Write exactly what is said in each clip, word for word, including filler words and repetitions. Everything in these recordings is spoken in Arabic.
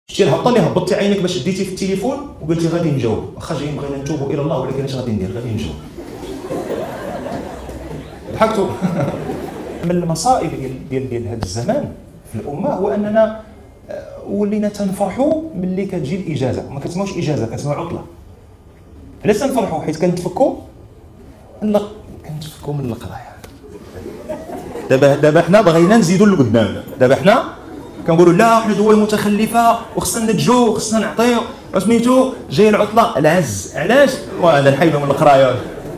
شتي الهبطه اللي هبطتي عينك باش ديتي في التليفون وقلتي غادي نجاوب، واخا جايين بغينا نتوبوا الى الله ولكن اش غادي ندير؟ غادي نجاوب. ضحكتوا. من المصائب ديال ديال ديال هذا الزمان في الامه هو اننا ولينا تنفرحوا ملي كتجي الاجازه، ما كتسمعوش اجازه كتسمعوا عطله. علاش تنفرحوا؟ حيت كنتفكوا من كنتفكوا من القرايه. دابا دابا حنا بغينا نزيدوا لقدام، دابا حنا كنقولوا لا حنا دول متخلفه وخصنا نتجو وخصنا نعطيو سميتو جاي العطله العز. علاش؟ وهذا نحيدوا من القرايه.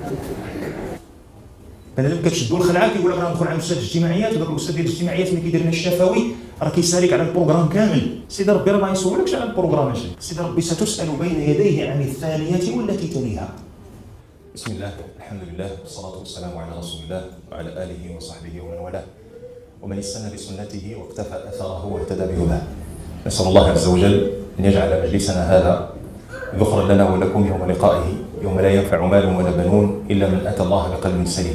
بنادم كتشدو الخلعه كيقول لك راه ندخل على الاستاذ الاجتماعيات، وداك الاستاذ ديال الاجتماعيات ملي كيدير لنا الشفوي راه كيسالك على البروغرام كامل. سيدي ربي راه ما يسولكش على البروغرام شي. سيدي ربي ستسال بين يديه عن الثانيه والتي تليها. بسم الله، الحمد لله، والصلاه والسلام على رسول الله وعلى اله وصحبه ومن والاه ومن استنى بسنته واقتفى اثره واهتدى بهداه. نسال الله عز وجل ان يجعل مجلسنا هذا ذخرا لنا ولكم يوم لقائه، يوم لا ينفع مال ولا بنون الا من اتى الله بقلب سليم.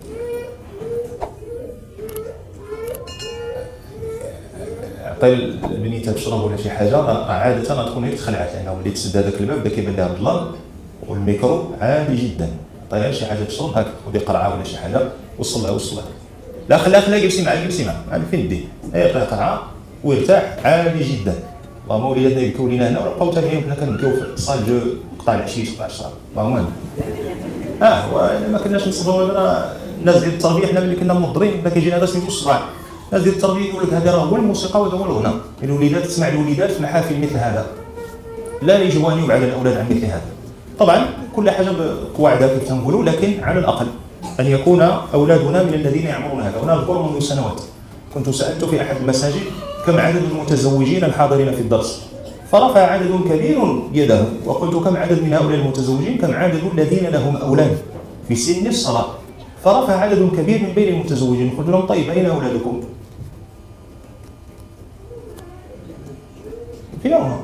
عطي البنيته تشرب ولا شي حاجه عاده غتكون هي تخلعات، لانه ملي تسد هذاك الباب بدا كيبان لها الظلام والميكرو عادي جدا. عطيها شي حاجه تشرب هاك، ودي قرعه ولا شي حاجه وصلها وصلها. لا خليها خليها جلسي معاه جلسي معاه، عارف فين ديه؟ اي عطيها قرعه ويرتاح عادي جدا. اللهم وليداتنا يبكيو لينا هنا ونبقاو حتى حنا كنبكيو في الصال جو قطاع العشيش قطاع الشهر. اللهم اه وما كناش نصبروا الناس ديال التربيه. حنا ملي كنا منظرين بدا كيجينا هذا سميتو الصباح. الناس ديال التربيه يقول لك هذا راه هو الموسيقى وهذا هو الغناء. الوليدات تسمع الوليدات في محافل مثل هذا لا يجوانيوا على الاولاد عن مثل هذا. طبعا كل حاجه بقواعدها كيف تنقولوا، لكن على الاقل ان يكون اولادنا من الذين يعملون هذا. وانا اذكر منذ سنوات كنت سالت في احد المساجد كم عدد المتزوجين الحاضرين في الدرس، فرفع عدد كبير يده، وقلت كم عدد من هؤلاء المتزوجين، كم عدد الذين لهم اولاد في سن الصلاه، فرفع عدد كبير من بين المتزوجين. قلت لهم طيب اين اولادكم؟ فين هما؟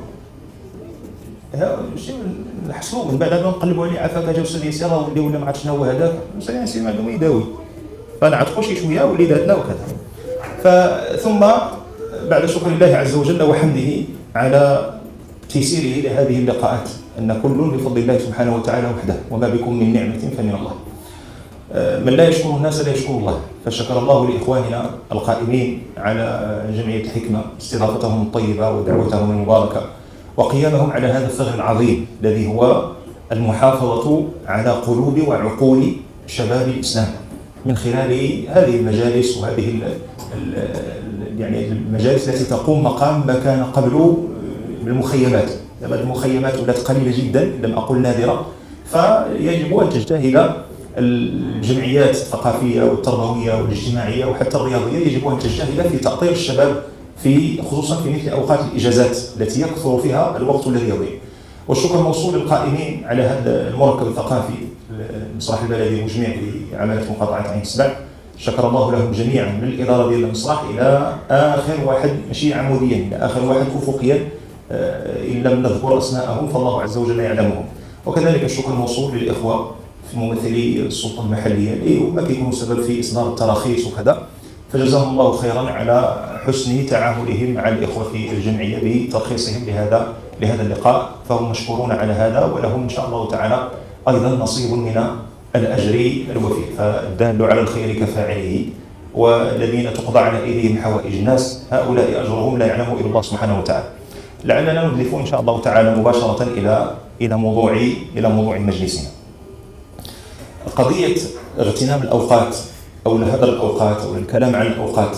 شي نحسبوا من بعد هذا نقلبوا عليه عافاك جا استاذ ياسر راه ولي ولا ما عرفتش شنو هو هذاك، استاذ ياسر معلوم يداوي فنعطفوا شي شويه وليداتنا وكذا. فثم بعد شكر الله عز وجل وحمده على تيسيره لهذه اللقاءات، ان كل بفضل الله سبحانه وتعالى وحده، وما بكم من نعمه فمن الله. من لا يشكر الناس لا يشكر الله، فشكر الله لاخواننا القائمين على جمعيه الحكمه استضافتهم الطيبه ودعوتهم المباركه وقيامهم على هذا الثغر العظيم الذي هو المحافظه على قلوب وعقول شباب الاسلام من خلال هذه المجالس وهذه ال ال يعني المجالس التي تقوم مقام ما كان قبل بالمخيمات. لما المخيمات ولات قليله جدا لم اقل نادره، فيجب ان تجتهد الجمعيات الثقافيه والتربويه والاجتماعيه وحتى الرياضيه، يجب ان تجتهد في تاطير الشباب في خصوصا في مثل اوقات الاجازات التي يكثر فيها الوقت الذي يضيع. والشكر موصول للقائمين على هذا المركب الثقافي المسرح البلدي المجمع لعماله مقاطعه عين السبع، شكر الله لهم جميعا من الاداره ديال المسرح الى اخر واحد ماشي عموديا الى اخر واحد افقيا، ان لم نذكر اسماءهم فالله عز وجل يعلمهم. وكذلك الشكر موصول للاخوه في ممثلي السلطه المحليه اللي هما كيكونوا سبب في اصدار التراخيص وكذا، فجزاهم الله خيرا على حسن تعاملهم مع الاخوه في الجمعيه بترخيصهم لهذا لهذا اللقاء، فهم مشكورون على هذا ولهم ان شاء الله تعالى ايضا نصيب من الاجر الوفي. فالدال على الخير كفاعله، والذين تقضى على ايديهم حوائج الناس هؤلاء اجرهم لا يعلمه الا الله سبحانه وتعالى. لعلنا ندلف ان شاء الله تعالى مباشره الى الى موضوع الى موضوع مجلسنا. قضيه اغتنام الاوقات او هدر الاوقات او الكلام عن الاوقات،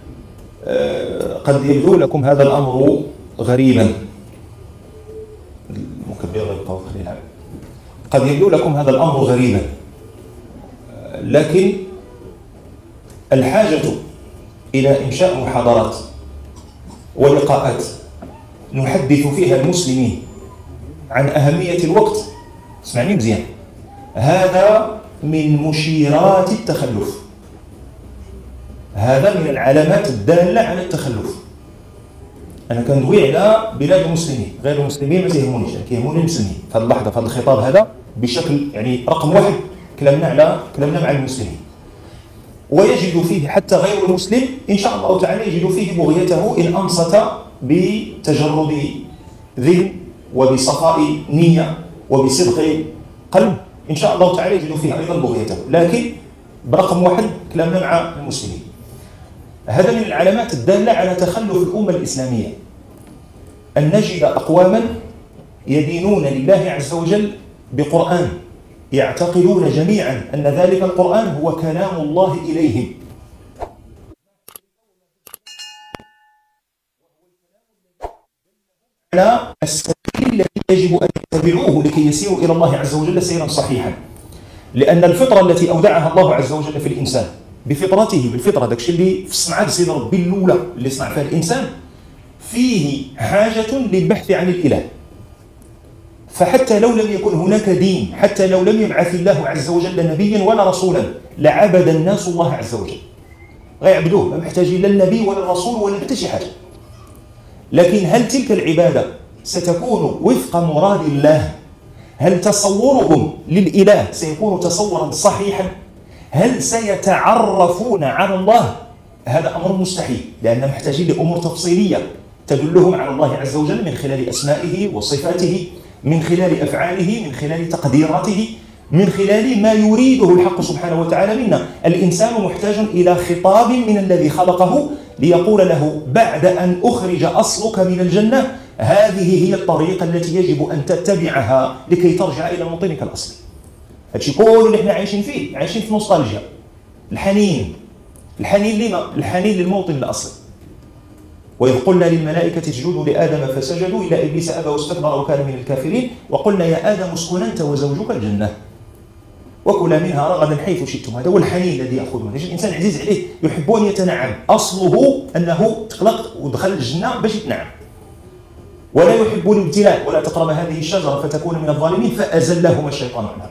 قد يبدو لكم هذا الامر غريبا. المكبر يبقى خلينا قد يبدو لكم هذا الامر غريبا، لكن الحاجه الى انشاء محاضرات ولقاءات نحدث فيها المسلمين عن اهميه الوقت، اسمعني مزيان، هذا من مشيرات التخلف، هذا من العلامات الداله على التخلف. انا كندوي على بلاد المسلمين، غير المسلمين ما تيهمونيش، كيهموني المسلمين في هذه اللحظه في هذا الخطاب هذا بشكل يعني رقم واحد. كلامنا على كلامنا مع المسلمين، ويجد فيه حتى غير المسلم ان شاء الله تعالى يجد فيه بغيته ان انصت بتجرد ذهن وبصفاء نية وبصدق قلب إن شاء الله تعالى يجد فيها أيضا بغيته. لكن برقم واحد كلامنا مع المسلمين، هذا من العلامات الدالة على تخلف الأمة الإسلامية، أن نجد أقواما يدينون لله عز وجل بقرآن يعتقدون جميعا أن ذلك القرآن هو كلام الله إليهم، على السبيل الذي يجب أن يتبعوه لكي يسيروا إلى الله عز وجل سيرا صحيحا. لأن الفطرة التي أودعها الله عز وجل في الإنسان بفطرته، بالفطرة داك الشيء اللي في صنعة سيد ربي الأولى اللي صنع فيها الإنسان، فيه حاجة للبحث عن الإله. فحتى لو لم يكن هناك دين، حتى لو لم يبعث الله عز وجل نبيا ولا رسولا، لعبد الناس الله عز وجل، غيعبدوه، ما محتاجين لا النبي ولا الرسول ولا حتى شي حاجة. لكن هل تلك العبادة ستكون وفق مراد الله؟ هل تصورهم للإله سيكون تصورا صحيحا؟ هل سيتعرفون على الله؟ هذا أمر مستحيل، لأننا محتاجين لأمور تفصيلية تدلهم على الله عز وجل من خلال أسمائه وصفاته، من خلال أفعاله، من خلال تقديراته، من خلال ما يريده الحق سبحانه وتعالى منا. الإنسان محتاج إلى خطاب من الذي خلقه ليقول له بعد أن أخرج أصلك من الجنة هذه هي الطريقة التي يجب أن تتبعها لكي ترجع إلى موطنك الأصلي. هادشي كل اللي احنا عايشين فيه، عايشين في نوستالجيا، الحنين، الحنين لما؟ الحنين للموطن الأصلي. وإذ قلنا للملائكة اسجدوا لآدم فسجدوا إلا إبليس أبى واستكبر وكان من الكافرين وقلنا يا آدم اسكن أنت وزوجك الجنة وكلا منها رغدا حيث شئتم. هذا هو الحنين الذي يأخذه. الإنسان عزيز عليه، يحب أن يتنعم، أصله أنه تخلق ودخل الجنة باش يتنعم، ولا يحب الابتلاء. ولا تقرب هذه الشجرة فتكون من الظالمين فأزلهما الشيطان عنها.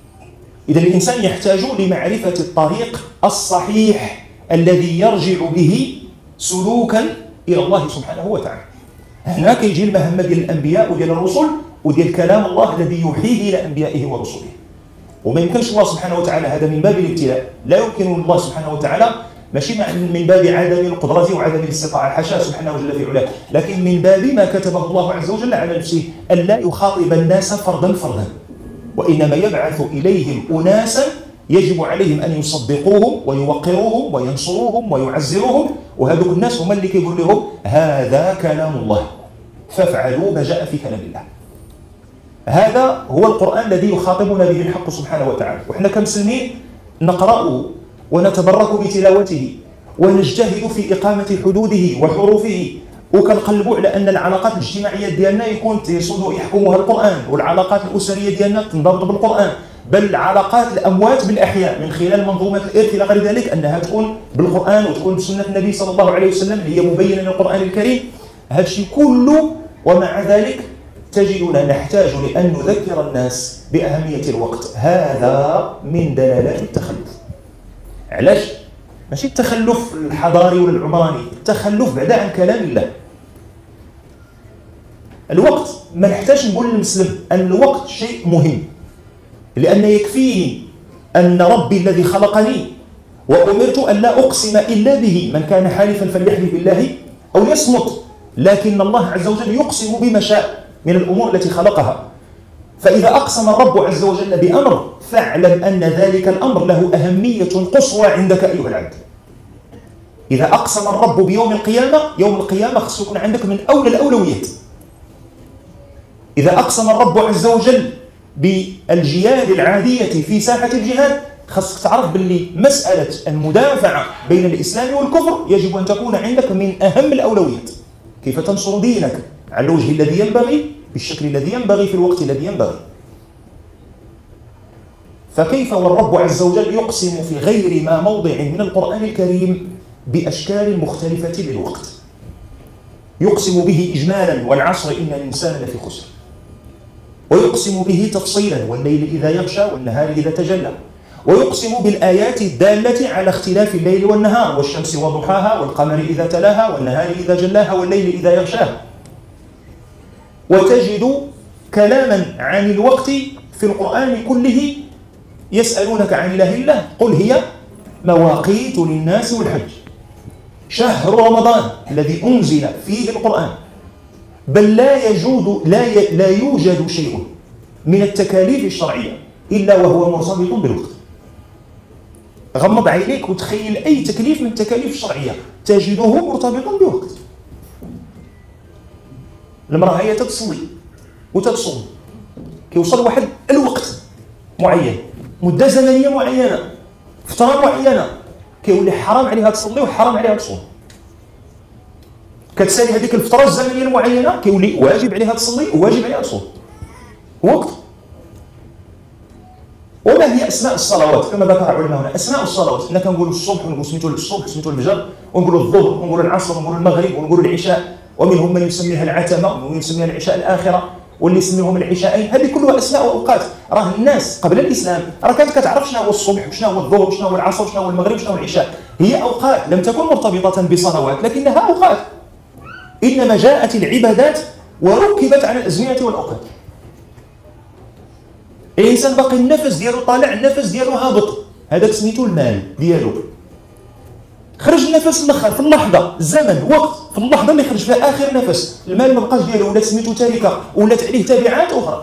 إذا الإنسان يحتاج لمعرفة الطريق الصحيح الذي يرجع به سلوكا إلى الله سبحانه وتعالى. هنا كيجي المهمة ديال الأنبياء وديال الرسل وديال كلام الله الذي يوحيه إلى أنبيائه ورسله. وما يمكنش الله سبحانه وتعالى، هذا من باب الابتلاء، لا يمكن الله سبحانه وتعالى، ماشي من باب عدم القدرة وعدم الاستطاعة، حاشا سبحانه وجل في علاه، لكن من باب ما كتبه الله عز وجل على نفسه، أن لا يخاطب الناس فردا فردا، وإنما يبعث إليهم أناسا يجب عليهم أن يصدقوهم ويوقروهم وينصروهم ويعزروهم، وهذوك الناس هم اللي كيقول لهم هذا كلام الله فافعلوا ما جاء في كلام الله. هذا هو القرآن الذي يخاطبنا به الحق سبحانه وتعالى، وإحنا كمسلمين نقرأه ونتبرك بتلاوته ونجتهد في إقامة حدوده وحروفه، وكنقلبوا على أن العلاقات الاجتماعية ديالنا يكون تيسود يحكمها القرآن، والعلاقات الأسرية ديالنا تنضبط بالقرآن، بل علاقات الأموات بالأحياء من خلال منظومة الإرث إلى غير ذلك أنها تكون بالقرآن وتكون بسنة النبي صلى الله عليه وسلم هي مبينة للقرآن الكريم. هذا الشيء كله ومع ذلك تجدنا نحتاج لأن نذكر الناس بأهمية الوقت. هذا من دلالات التخلف. علاش؟ ماشي التخلف الحضاري ولا العمراني، التخلف بعد عن كلام الله. الوقت ما نحتاج نقول للمسلم أن الوقت شيء مهم، لأن يكفيه أن ربي الذي خلقني وأمرت أن لا أقسم إلا به، من كان حالفا فليحلف بالله أو يصمت، لكن الله عز وجل يقسم بما شاء من الأمور التي خلقها. فإذا أقسم الرب عز وجل بأمر فاعلم أن ذلك الأمر له أهمية قصوى عندك أيها العبد. إذا أقسم الرب بيوم القيامة، يوم القيامة خصو يكون عندك من أولى الأولويات. إذا أقسم الرب عز وجل بالجهاد العادية في ساحة الجهاد، خصك تعرف باللي مسألة المدافعة بين الإسلام والكفر يجب أن تكون عندك من أهم الأولويات. كيف تنصر دينك على الوجه الذي ينبغي بالشكل الذي ينبغي في الوقت الذي ينبغي. فكيف والرب عز وجل يقسم في غير ما موضع من القرآن الكريم بأشكال مختلفة للوقت، يقسم به إجمالا والعصر إن الإنسان لفي خسر، ويقسم به تفصيلا والليل إذا يغشى والنهار إذا تجلى، ويقسم بالآيات الدالة على اختلاف الليل والنهار والشمس وضحاها والقمر إذا تلاها والنهار إذا جلاها والليل إذا يغشاها. وتجد كلاما عن الوقت في القرآن كله. يسألونك عن إله الله قل هي مواقيت للناس والحج. شهر رمضان الذي أنزل فيه القرآن، بل لا يجود لا ي... لا يوجد شيء من التكاليف الشرعية إلا وهو مرتبط بالوقت. غمض عينيك وتخيل أي تكليف من التكاليف الشرعية تجده مرتبطا بوقت. المرأة هي تتصلي وتتصوم، كيوصل واحد الوقت معين، مدة زمنية معينة، فترة معينة، كيولي حرام عليها تصلي وحرام عليها تصوم. كتسالي هذيك الفترة الزمنية المعينة كيولي واجب عليها تصلي وواجب عليها تصوم. وقت. وما هي اسماء الصلوات كما ذكر علماؤنا؟ اسماء الصلوات حنا كنقولوا الصبح ونقولوا سميتو الصبح سميتو الفجر، ونقولوا الظهر ونقولوا العصر ونقولوا المغرب ونقولوا العشاء، ومنهم من يسميها العتمه ومن يسميها العشاء الاخره واللي يسميهم العشاءين. هذه كلها اسماء واوقات. راه الناس قبل الاسلام راه كانت كتعرف شنو هو الصبح وشنو هو الظهر وشنو هو العصر وشنو هو المغرب وشنو هو العشاء. هي اوقات لم تكن مرتبطه بصلوات لكنها اوقات. انما جاءت العبادات وركبت على الازمنه والاوقات. الانسان باقي النفس ديالو طالع، النفس ديالو هابط، هذاك سميتو المال ديالو. خرج النفس الاخر في اللحظه، الزمن وقت، في اللحظه اللي خرج فيها اخر نفس، المال ما بقاش ديالو، ولا سميتو تركه، ولات عليه تبعات اخرى.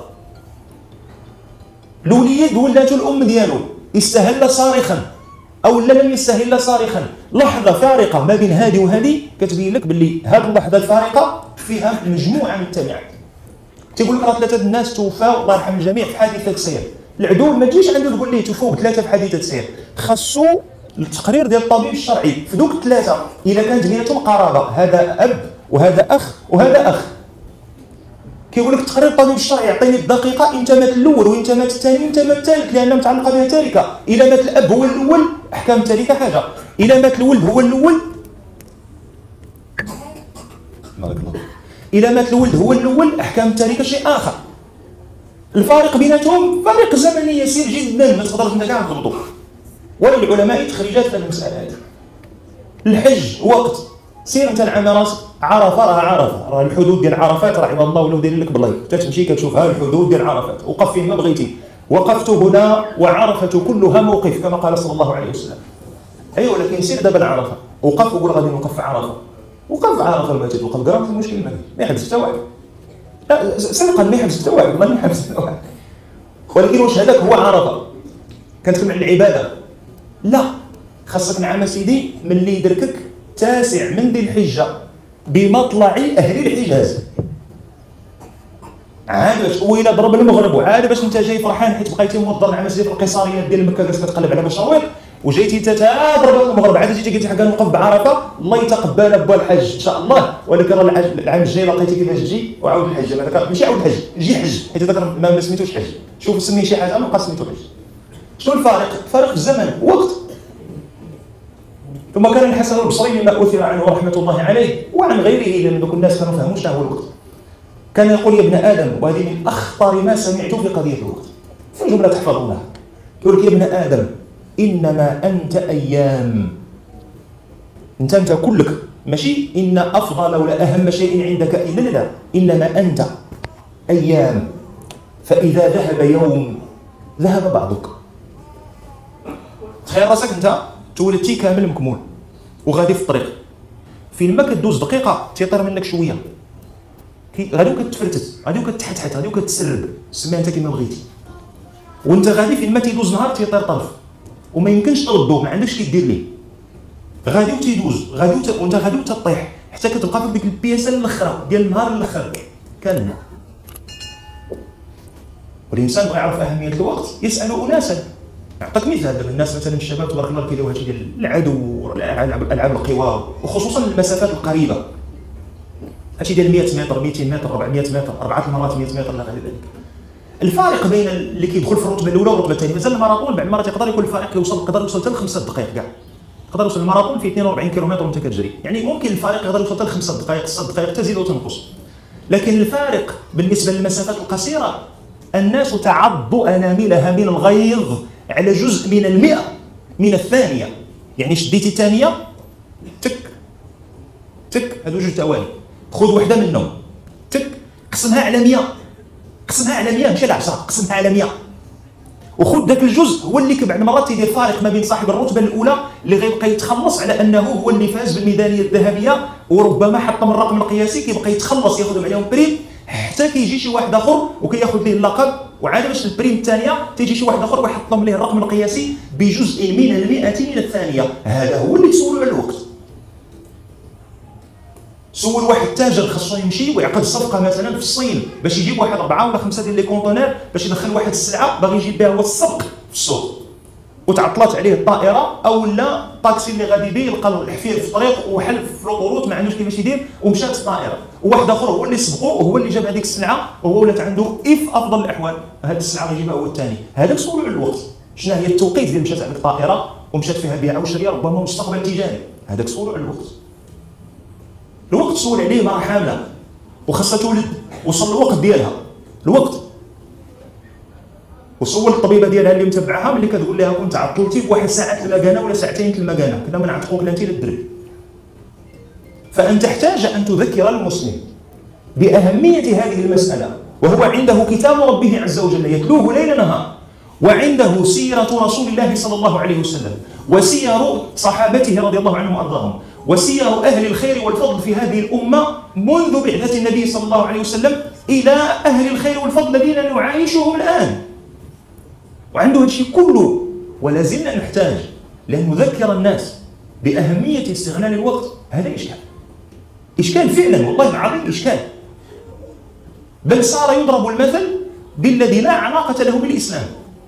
الوليد ولاتو الام ديالو، استهل صارخا او لم يستهل صارخا. لحظه فارقه ما بين هذه وهذه كتبين لك باللي هذه اللحظه الفارقه فيها مجموعه من التبعات. تيقول لك راه ثلاثه الناس توفاو الله يرحم الجميع في حادثه سير. العدو ما تجيش عنده تقول ليه توفاو ثلاثه في حادثه سير، خاصو التقرير ديال الطبيب الشرعي في دوك الثلاثه اذا كانت بيناتهم قرابه، هذا اب وهذا اخ وهذا اخ. كيقول لك تقرير الطبيب الشرعي يعطيني الدقيقه امتى مات الاول وامتى مات الثاني وامتى مات الثالث، لانها متعلقه بها تركه. اذا مات الاب هو الاول احكام التركه حاجه، اذا مات الولد هو الاول بارك الله، اذا مات الولد هو الاول احكام التركه شيء اخر. الفارق بيناتهم فارق زمني يسير جدا ما تقدرش انت كاع تضبطو. وللعلماء تخريجات في المساله هذه. الحج وقت، سير انت العمرات عرفه راه عرفه، راه الحدود ديال عرفات راه عباد الله ولاو دايرين لك بالله، تتمشي كتشوفها الحدود ديال عرفات، وقف فين ما بغيتي. وقفت هنا وعرفه كلها موقف كما قال صلى الله عليه وسلم. ايوا ولكن سير دابا العرفه، وقف وقول غادي نوقف في عرفه، وقف عرفه ما تتوقف كرا المشكل ما ما يحبس حتى واحد. لا صدقا ما يحبس حتى واحد، والله ما يحبس حتى واحد. ولكن واش هذاك هو عرفه؟ كنتكلم على العباده. لا، خاصك نعم سيدي ملي يدركك تاسع من ذي الحجه بمطلع اهل الحجاز، عاد باش ويلا ضرب المغرب، وعاد باش انت جاي فرحان حيت بقيتي موضر نعم سيدي في القيصريات ديال مكه جالس كتقلب على مشاوير، وجيتي انت ضرب المغرب، عاد جيتي قلتي حقا نوقف بعرفه، الله يتقبل با الحج ان شاء الله. ولكن راه العام الجاي لقيتي كيفاش تجي وعاود الحج، ماشي عاود الحج، جي حج، حيت هذاك ما سميتوش حج. شوف سمي شي حاجه ما بقى سميتو حج. شنو الفارق؟ الفارق في الزمن، وقت. ثم كان الحسن البصري مما اثر عنه رحمه الله عليه وعن غيره، لان دوك الناس كانوا فهموا شنو هو الوقت. كان يقول يا ابن ادم، وهذه من اخطر ما سمعت في قضيه الوقت، في جمله تحفظونها، يقول لك يا ابن ادم انما انت ايام. انت انت كلك، ماشي ان افضل ولا اهم شيء عندك الا لا, لا. انما انت ايام، فاذا ذهب يوم ذهب بعضك. تخيل راسك انت تولدتي كامل مكمول وغادي في الطريق، فين ما كدوز دقيقه تيطير منك شويه، غادي وكتفرتت، غادي وكتحتحت، غادي وكتسرب، سميها انت كما بغيتي. وانت غادي فين ما تيدوز نهار تيطير طرف، وما يمكنش تردو، ما عندكش كيدير ليه. غادي وتيدوز، غادي وت... وانت غادي وتطيح حتى كتبقى في ديك البياسه الاخرى ديال النهار الاخر كان. والانسان بغى يعرف اهميه الوقت يسال اناسا. نعطيك مثال، دابا الناس مثلا الشباب تبارك الله كيديروا هادشي ديال العدو، العاب القوى، وخصوصا المسافات القريبه، هادشي ديال مئة متر مئتين متر أربعمئة متر اربعه المرات مئة متر لا غير ذلك. الفارق بين اللي كيدخل في الرتبه الاولى والرتبه الثانيه، مازال الماراطون بعض المرات يقدر يكون الفارق يوصل يقدر يوصل حتى لخمسه دقائق كاع. يقدر يوصل الماراطون في اثنين وأربعين كيلومتر وانت كتجري، يعني ممكن الفارق يقدر يوصل حتى لخمسه دقائق سته دقائق تزيد وتنقص. لكن الفارق بالنسبه للمسافات القصيره، الناس تعض اناملها من الغيظ على جزء من المئة من الثانيه. يعني شديتي الثانيه تك تك، هذو جوج توالي، خذ وحده منهم تك، قسمها على مئة، قسمها على مئة ماشي على عشرة، قسمها على مئة، وخذ ذاك الجزء هو اللي بعد مرات تيدير فارق ما بين صاحب الرتبه الاولى اللي غيبقى يتخلص على انه هو اللي فاز بالميداليه الذهبيه وربما حطم الرقم القياسي، كيبقى يتخلص ياخذهم عليهم بريم حتى كيجي شي واحد اخر وكياخذ ليه اللقب، وعاد باش البريم الثانيه تيجي شي واحد اخر ويحطم ليه الرقم القياسي بجزء من المئة من الثانيه. هذا هو اللي تسولوا على الوقت. سول واحد تاجر خاصو يمشي ويعقد صفقه مثلا في الصين باش يجيب واحد اربعه ولا خمسه ديال لي كونتونير باش يدخل واحد السلعه باغي يجيب بها هو السبق في السوق، وتعطلت عليه الطائره او لا الطاكسي اللي غادي بيه لقى الحفير في الطريق وحل في لوطوروت ما عندوش كيفاش يدير ومشات الطائره، وواحد اخر هو اللي سبقو وهو اللي جاب هذيك السلعه وهو ولات عنده اف افضل الاحوال، هذه السلعه غيجيبها هو الثاني. هذاك سولوا على الوقت، شنو هي التوقيت اللي مشات على الطائره ومشات فيها بيع وشريه ربما مستقبل تجاري، هذاك سولوا على الوقت. الوقت سول عليه مرة حامله وخاصها تولد وصل الوقت ديالها الوقت، وسول الطبيبه ديالها اللي متبعها ملي كتقول لها كنت عطلتي بواحد ساعه المكانه ولا ساعتين المكانه كنا ما نعتقوك لا انت لا الدري. فانت تحتاج ان تذكر المسلم باهميه هذه المساله، وهو عنده كتاب ربه عز وجل يتلوه ليل نهار، وعنده سيره رسول الله صلى الله عليه وسلم وسير صحابته رضي الله عنهم وارضاهم وسير أهل الخير والفضل في هذه الأمة منذ بعثة النبي صلى الله عليه وسلم إلى أهل الخير والفضل الذين نعايشهم الآن، وعنده هذا الشيء كله. ولا زلنا نحتاج لأن نذكر الناس بأهمية استغلال الوقت. هذا إشكال إشكال فعلا والله العظيم إشكال، بل صار يضرب المثل بالذي لا علاقة له بالإسلام.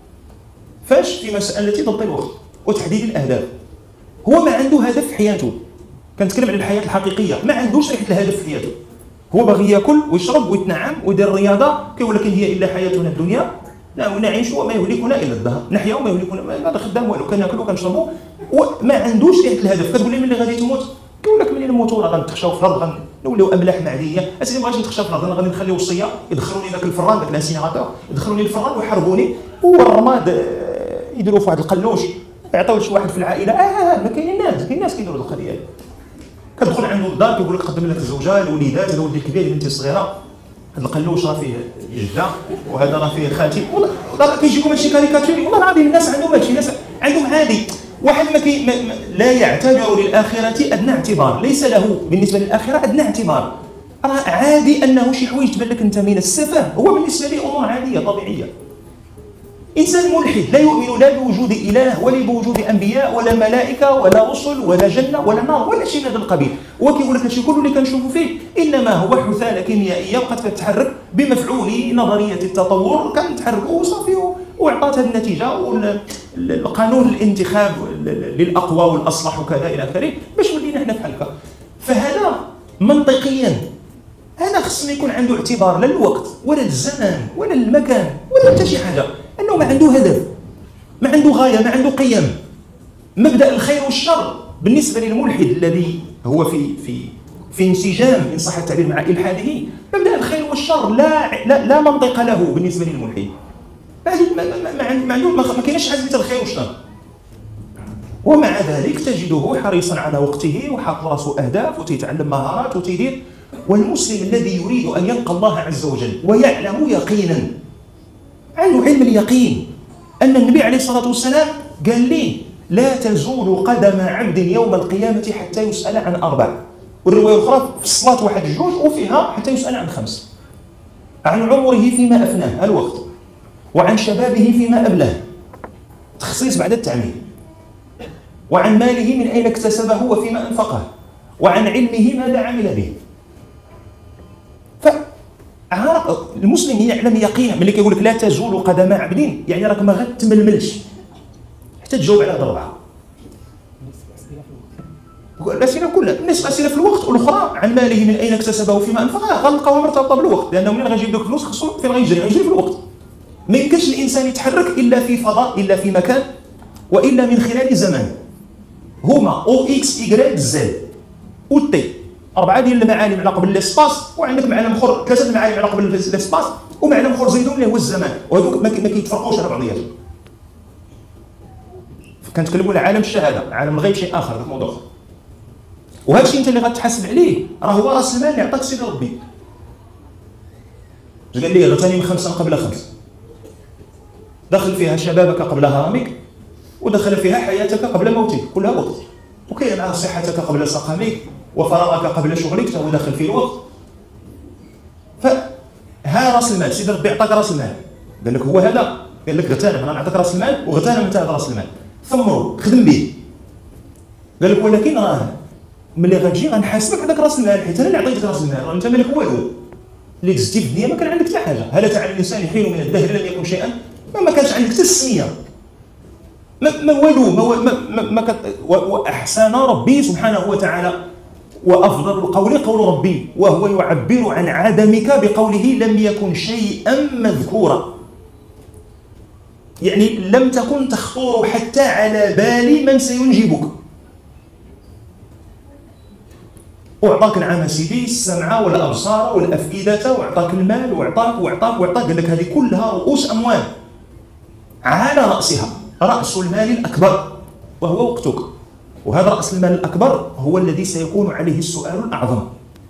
فاش في مسألة ضبط الوقت وتحديد الأهداف، هو ما عنده هدف في حياته، كنتكلم على الحياه الحقيقيه، ما عندوش ريحه الهدف في حياته، هو باغي ياكل ويشرب ويتنعم ويدير الرياضه، كيقول لك هي الا حياتنا الدنيا نعيش وما يهلكنا الا الدهر، نحيا وما يهلكنا ما خدام والو، كناكلوا وكنشربوا وما عندوش ريحه الهدف. كتقول لي ملي غادي تموت، كيقول لك ملي نموتوا راه غنتخشاو في الارض غنوليو املاح معدنيه، اسيدي ما بغيتش نتخشى في الارض، انا غادي نخلي وصيه يدخلوني ذاك الفران ذاك الانسينيراتور يدخلوني الفران ويحرقوني والرماد يديروا في واحد القلوش يعطيو لشي واحد في العائله. اه ما كاين ناس كاين ناس كيديروا القضيه هذه. كتدخل عنده الدار كيقول لك قدم لك الزوجه الوليدات، هذا ولدي الكبير البنت الصغيره، هذا القلوش راه فيه جده وهذا راه فيه خالتي، والله راه كيجيكم هادشي كاريكاتوري، والله العظيم الناس عندهم هادشي، الناس عندهم عادي. واحد ما, كي ما لا يعتبر للاخره ادنى اعتبار، ليس له بالنسبه للاخره ادنى اعتبار، راه عادي انه شي حوايج تبان لك انت من السفه هو بالنسبه لي امور عاديه طبيعيه. إنسان ملحد لا يؤمن لا بوجود إله ولا بوجود أنبياء ولا ملائكة ولا رسل ولا جنة ولا نار ولا شيء من هذا القبيل، هو كيقول لك هادشي كله اللي كنشوفوا فيه إنما هو حثالة كيميائية بقات كتحرك بمفعول نظرية التطور، كنتحركوا وصافي وعطات هذه النتيجة، والقانون الانتخاب للأقوى والأصلح وكذا إلى آخره باش ولينا حنا بحال هكا. فهذا منطقيا هذا خصنا يكون عنده اعتبار لا الوقت ولا الزمان ولا المكان ولا حتى شي حاجة، انه ما عنده هدف، ما عنده غايه، ما عنده قيم. مبدا الخير والشر بالنسبه للملحد الذي هو في في في انسجام ان صح التعبير مع الحاده، مبدا الخير والشر لا لا, لا منطق له بالنسبه للملحد. ما ما عنده ما كاينش حاجه الخير والشر، ومع ذلك تجده حريصا على وقته وحاط راسه اهداف وتيتعلم مهارات وتيدير. والمسلم الذي يريد ان يلقى الله عز وجل ويعلم يقينا، عنده علم اليقين أن النبي عليه الصلاة والسلام قال لي لا تزول قدم عبد يوم القيامة حتى يسأل عن أربع، والرواية الأخرى في الصلاة واحد جوج وفيها حتى يسأل عن خمس: عن عمره فيما أفناه الوقت، وعن شبابه فيما أبلاه تخصيص بعد التعميم، وعن ماله من أين اكتسبه وفيما أنفقه، وعن علمه ماذا عمل به. المسلم يعلم يقينا ملي كيقول لك لا تزول قدم عبد، يعني راك ما غتململش حتى تجاوب على هاد الربعه. الاسئله كلها الناس اسئله في الوقت، والاخرى عن ماله من اين اكتسبه فيما انفقه، غنلقاوها مرتبطه بالوقت، لانه منين غيجيب دوك الفلوس خصو فين غيجري؟ غيجري في الوقت. ما يمكنش الانسان يتحرك الا في فضاء، الا في مكان، والا من خلال زمان. هما او اكس ايكغيك زد و تي، اربعه ديال المعالم علاقه بالاسباس، وعندك معلم اخر ثلاثه المعالم علاقه بالاسباس، ومعلم اخر زيدون اللي هو الزمان، وهذوك ما كيتفرقوش على بعضياتهم. كنتكلموا على عالم الشهاده، عالم الغيب شيء اخر، هذا موضوع اخر. وهذا الشيء انت اللي غتحاسب عليه راه هو راس المال اللي عطاك سيدي ربي. قال لي غتاني من خمسه قبل خمس، دخل فيها شبابك قبل هرمك، ودخل فيها حياتك قبل موتك، كلها وقت. وكاين معها صحتك قبل سقمك، وفراغك قبل شغلك، هو داخل في الوقت. فها راس المال، سيدي ربي عطاك راس المال، قال لك هو هذا، قال لك اغتنم، انا نعطيك راس المال واغتنم انت هذا راس المال، ثمره خدم به. قال لك ولكن راه ملي غتجي غنحاسبك هذاك راس المال، حيت انا اللي عطيتك راس المال، راه انت مالك والو، اللي دزتي في الدنيا ما كان عندك حتى حاجه. هل اتى على الانسان حين من الدهر لم يكن شيئا؟ ما, ما كانش عندك حتى السميه، ما, ما والو، ما, ما, ما, ما واحسن ربي سبحانه وتعالى، وافضل القول قول ربي، وهو يعبر عن عدمك بقوله لم يكن شيئا مذكورا، يعني لم تكن تخطر حتى على بال من سينجبك. واعطاك نعم سيدي السمع والابصار والافئده، واعطاك المال، واعطاك واعطاك واعطاك، قال لك هذه كلها رؤوس اموال، على راسها راس المال الاكبر وهو وقتك. وهذا راس المال الاكبر هو الذي سيكون عليه السؤال الاعظم.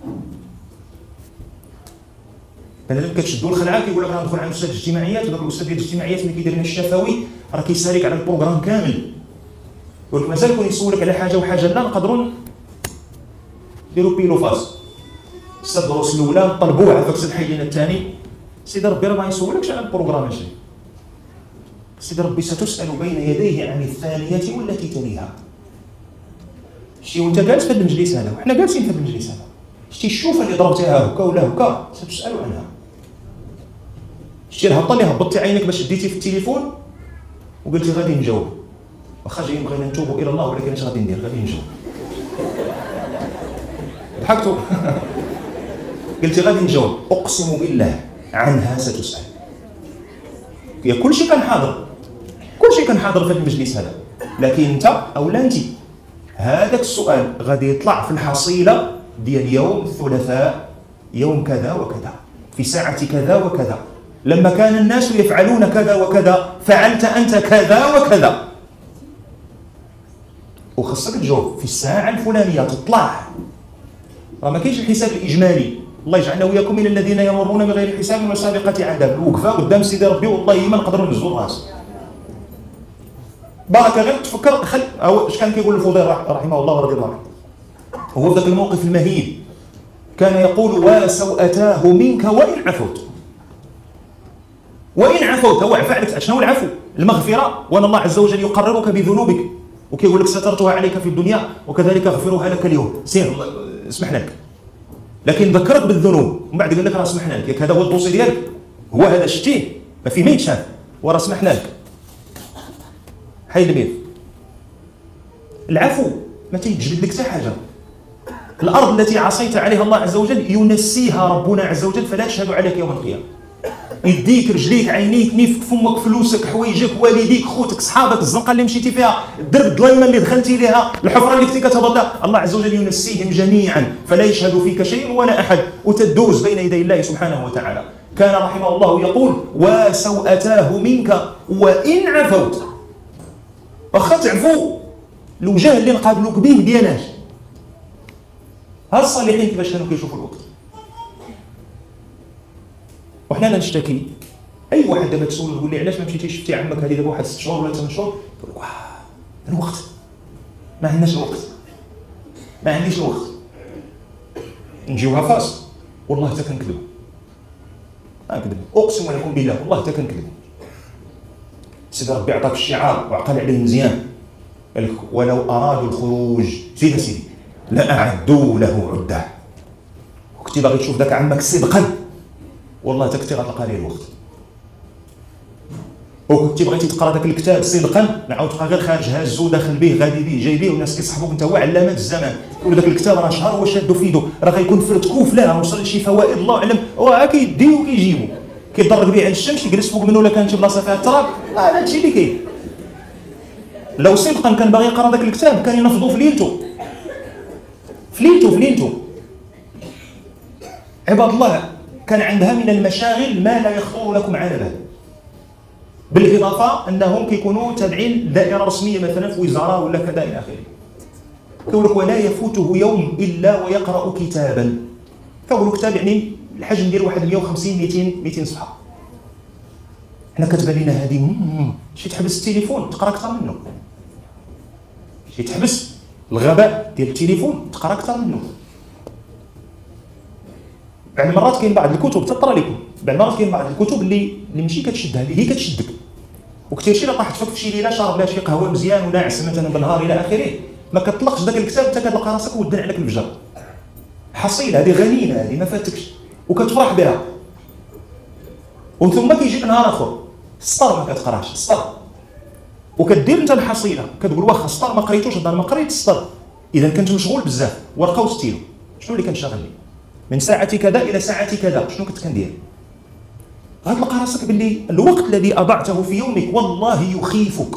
لان كتشدوا الخلعه كيقول لك غندخل عند استاذ الاجتماعيات، وداك الاستاذ ديال الاجتماعيات ملي كيدير لنا الشفوي راه كيسالك على البروغرام كامل، يقول لك مازال كون يسولك على حاجه وحاجه لا، نقدروا نديروا بيلو فاس. استاذ الدروس الاولى طلبوه عافاك استاذ حيدنا الثاني، سيدي ربي راه ما يسولكش على البروغرام اجي، سيدي ربي ستسال بين يديه عن الثانيه والتي تليها. شتي وانت جالس في هذا المجلس هذا، وحنا جالسين في هذا المجلس هذا، شتي الشوفه اللي ضربتيها هكا ولا هكا ستسال عنها. شتي الهبطه اللي هبطتي عينك باش ديتي في التليفون وقلتي غادي نجاوب، واخا جايين بغينا نتوبوا الى الله ولكن اش غادي ندير، غادي نجاوب. ضحكتوا قلتي غادي نجاوب، اقسم بالله عنها ستسال. يا كل شيء كان حاضر، كل شيء كان حاضر في المجلس هذا، لكن انت او لا انت هذاك السؤال غادي يطلع في الحصيله ديال يوم الثلاثاء يوم كذا وكذا في ساعه كذا وكذا، لما كان الناس يفعلون كذا وكذا فعلت انت كذا وكذا، وخصك تجاوب في الساعه الفلانيه تطلع. راه ما كاينش الحساب الاجمالي، الله يجعلنا وياكم من الذين يمرون بغير حساب وسابقه عذاب. الوقفه قدام سيدي ربي والله ما نقدروا نهزوا الراس. بركه غير تفكر خل أو اش كان كيقول الفضيل رحمه الله ورضي الله عنه، هو في ذاك الموقف المهين كان يقول وسوءتاه منك وان عفوت. وان عفوت، هو عفا عليك، شنو العفو؟ المغفره، وان الله عز وجل يقررك بذنوبك وكيقول لك سترتها عليك في الدنيا وكذلك اغفرها لك اليوم، سير سمحنا لك. لكن ذكرك بالذنوب ومن بعد قال لك راه سمحنا لك، ياك هذا هو الدوسي ديالك، هو هذا شتيه ما فيه ما يتشاف، وراه سمحنا لك. حي الميف. العفو ما تيجبد لك حتى حاجه. الارض التي عصيت عليها الله عز وجل ينسيها ربنا عز وجل فلا تشهد عليك يوم القيامه. يديك رجليك عينيك نيفك فمك فلوسك حوايجك والديك خوتك صحابك الزنقه اللي مشيتي فيها الدرب الظلمه اللي دخلتي ليها الحفره اللي كنتي كتهبط، الله عز وجل ينسيهم جميعا فلا يشهد فيك شيء ولا احد، وتدوز بين يدي الله سبحانه وتعالى. كان رحمه الله يقول وسوءتاه منك وان عفوت. واخا تعفو الوجه اللي نقابلوك به ديالاش. ها الصالحين كيفاش كانوا كيشوفوا الوقت. وحنا نشتكي اي واحد دابا تسول تقول لي علاش ما مشيتيش شفتي عمك هذه دابا واحد ست شهور ولا ثمان شهور، يقول لك واه الوقت ما عندناش الوقت، ما عنديش الوقت. نجيوها فاس والله حتى كنكذب، ما نكذب اقسم لكم بالله والله حتى كنكذب. سيدي ربي عطاك الشعار وعقل عليه مزيان، قال لك ولو ارادوا الخروج زيد سيدي لاعدوا له عده. وكنتي باغي تشوف ذاك عمك صدقا والله حتى كنتي غتلقى ليه الوقت. وكنتي بغيتي تقرا ذاك الكتاب صدقا نعاود تبقى غير خارج هازو داخل به غادي به جاي به والناس كيصحبوك انت هو علامات الزمان، يقول ذاك الكتاب راه شهر هو شادو في يدو راه غيكون فرد كوف لا وصل لشي فوائد الله اعلم، هو كيديه وكيجيبو كيضرك به عند الشمس يجلس فوق منه ولا كانت شي بلاصه فيها التراب. هذا الشيء اللي كاين. لو صدقا كان باغي يقرا ذاك الكتاب كان ينفضو في ليلته في ليلته في ليلته. عباد الله كان عندها من المشاغل ما لا يخطر لكم على بال، بالاضافه انهم كيكونوا تابعين دائره رسميه مثلا في وزاره ولا كذا الى اخره. كيقول لك ولا يفوته يوم الا ويقرا كتابا. كيقولوا كتاب يعني الحجم ديال واحد مئة وخمسين مئتين مئتين صفحه. حنا كتبان لينا هذه شي تحبس التليفون تقرا اكثر منه، شي تحبس الغباء ديال التليفون تقرا اكثر منه. بعض المرات كاين بعض الكتب تقرا لكم، بعض المرات كاين بعض الكتب اللي اللي ماشي كتشدها، اللي هي كتشدك. وكثير شي طاحت فيك في شي ليله شارب لها شي قهوه مزيان وناعس مثلا بالنهار الى اخره، ما كتطلقش ذاك الكتاب حتى كتلقى راسك ودن عليك الفجر. حصيله هذه غنيمه، هذه ما فاتكش وكتفرح بها. وثم كيجيك نهار اخر السطر ما كتقراش السطر، وكدير انت الحصيله كتقول واخا السطر ما قريتوش، هذا ما قريت السطر، اذا كنت مشغول بزاف ورقه وستيلو. شنو اللي كان شاغلني من ساعه كذا الى ساعه كذا؟ شنو كنت كندير؟ غتلقى راسك باللي الوقت الذي اضعته في يومك والله يخيفك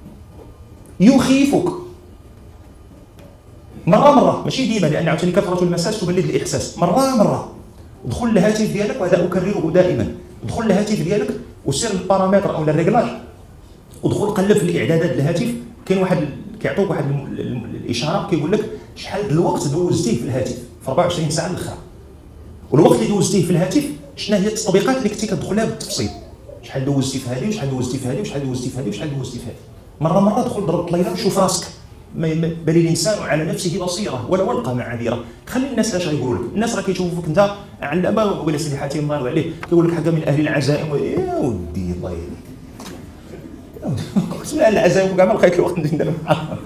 يخيفك مره مره، ماشي ديما، لان عاوتاني كثره المساج تبلد الاحساس. مره مره دخل الهاتف ديالك، وهذا اكرره دائما، دخل الهاتف ديالك وسير للبارامتر او للريغلاج ودخل قلب في الاعدادات الهاتف. كاين واحد كيعطوك واحد الاشاره كيقول لك شحال الوقت دوزتيه في الهاتف في أربعة وعشرين ساعه الاخرى، والوقت اللي دوزتيه في الهاتف شنو هي التطبيقات اللي كنتي كتدخلها بالتفصيل، شحال دوزتي في هذه وشحال دوزتي في هذه وشحال دوزتي في هذه وشحال دوزتي في هذه. مره مره دخل ضرب طليله وشوف راسك، بل الانسان على نفسه بصيره ولو القى معاذيره. خلي الناس اش غيقولوا لك، الناس راه كيشوفوك انت علامه ولا سيدي حاتم الله يرضي عليه كيقول لك حاجه من اهل العزائم. يا ودي الله يهديك، قسم على العزائم كاع ما لقيت الوقت ندير معاهم.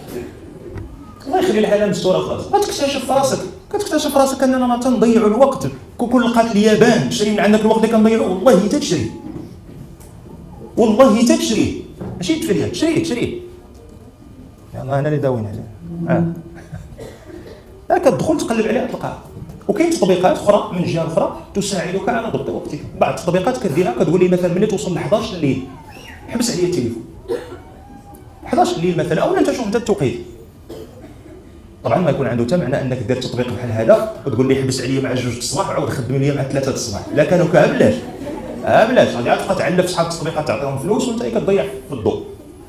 الله يخلي الحاله مستوره خلاص. كتكتشف في راسك كتكتشف راسك اننا ما تنضيعوا الوقت. كون لقات اليابان تشري من عندك الوقت اللي كنضيعوا، والله تتشري، والله تتشري، ماشي تفريه، تشريه تشريه. يلاه انا اللي داوين عليه. اه لا كتدخل تقلب عليها تلقاها. وكاين تطبيقات اخرى من جهه اخرى تساعدك على ضبط وقتك. بعض التطبيقات كديرها كتقول لي مثلا ملي توصل ل حداش الليل حبس عليا التليفون. حداش الليل مثلا، او انت شوف انت التوقيت. طبعا ما يكون عنده حتى معنى انك دير تطبيق بحال هذا وتقول لي حبس عليا مع جوج الصباح وعاود خدم لي مع ثلاثه الصباح. لا كانوا كاع بلاش، اه بلاش، غادي عاد تبقى تعلف صحاب التطبيقات تعطيهم فلوس وانت كتضيع في الضوء.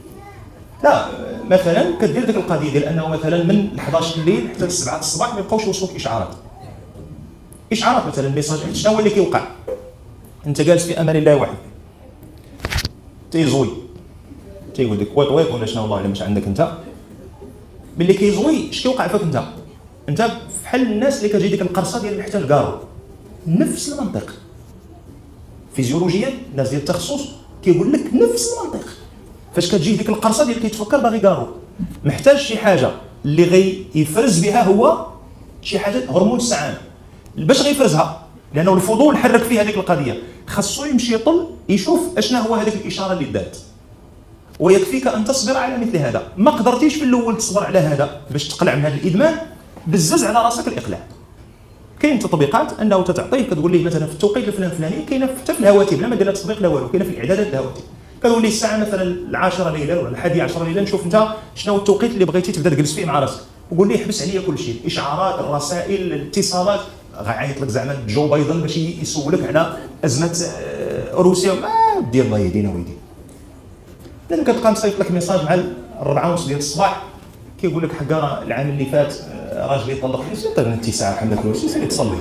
لا مثلا كدير ديك القضيه ديال انه مثلا من حداش الليل حتى سبعة الصباح ما يبقاوش يوصلوك اشعارات. اشعارات مثلا ميساج، شنو هو اللي كيوقع؟ انت جالس في امان الله وحدك تيزوي تيقول لك ويط ويط ولا شنو الله اعلم واش عندك انت، ملي كيزوي اش كيوقع فيك انت؟ انت بحال الناس اللي كتجي ديك القرصه ديال حتى الكارو، نفس المنطق. فيزيولوجيا الناس ديال التخصص كيقول لك نفس المنطق. فاش كتجي ديك القرصه ديال كيتفكر باغي كارو، محتاج شي حاجه اللي غيفرز بها هو شي حاجه هرمون السعاده. باش غيفرزها؟ لانه الفضول حرك فيه هذيك القضيه، خاصو يمشي يطل يشوف اشنا هو هذيك الاشاره اللي دات. ويكفيك ان تصبر على مثل هذا. ما قدرتيش في الاول تصبر على هذا باش تقلع من هذا الادمان، بزز على راسك الاقلاع. كاين تطبيقات انه تتعطيه كتقول ليه مثلا في التوقيت الفلاني الفلاني، كاينه حتى في الهواتف بلا ما دير تطبيق لا والو، كاينه في الاعدادات الهواتف كتقول ليه الساعه مثلا العاشرة ليلا ولا الحادية عشرة ليلا، نشوف انت شنو هو التوقيت اللي بغيتي تبدا تجلس فيه مع راسك، وقول ليه حبس عليا كل شيء، الاشعارات، الرسائل، الاتصالات. غيعيط لك زعما جو بايدن باش يسولك على ازمه روسيا. ما دير الله يهدينا ويهديك. لان كتلقى مصيفط لك ميساج مع الربعة ونص ديال الصباح كيقول لك حكا العام اللي فات راجلي طلق لي. طيب انت ساعه حملك فلوس سيري تصلي،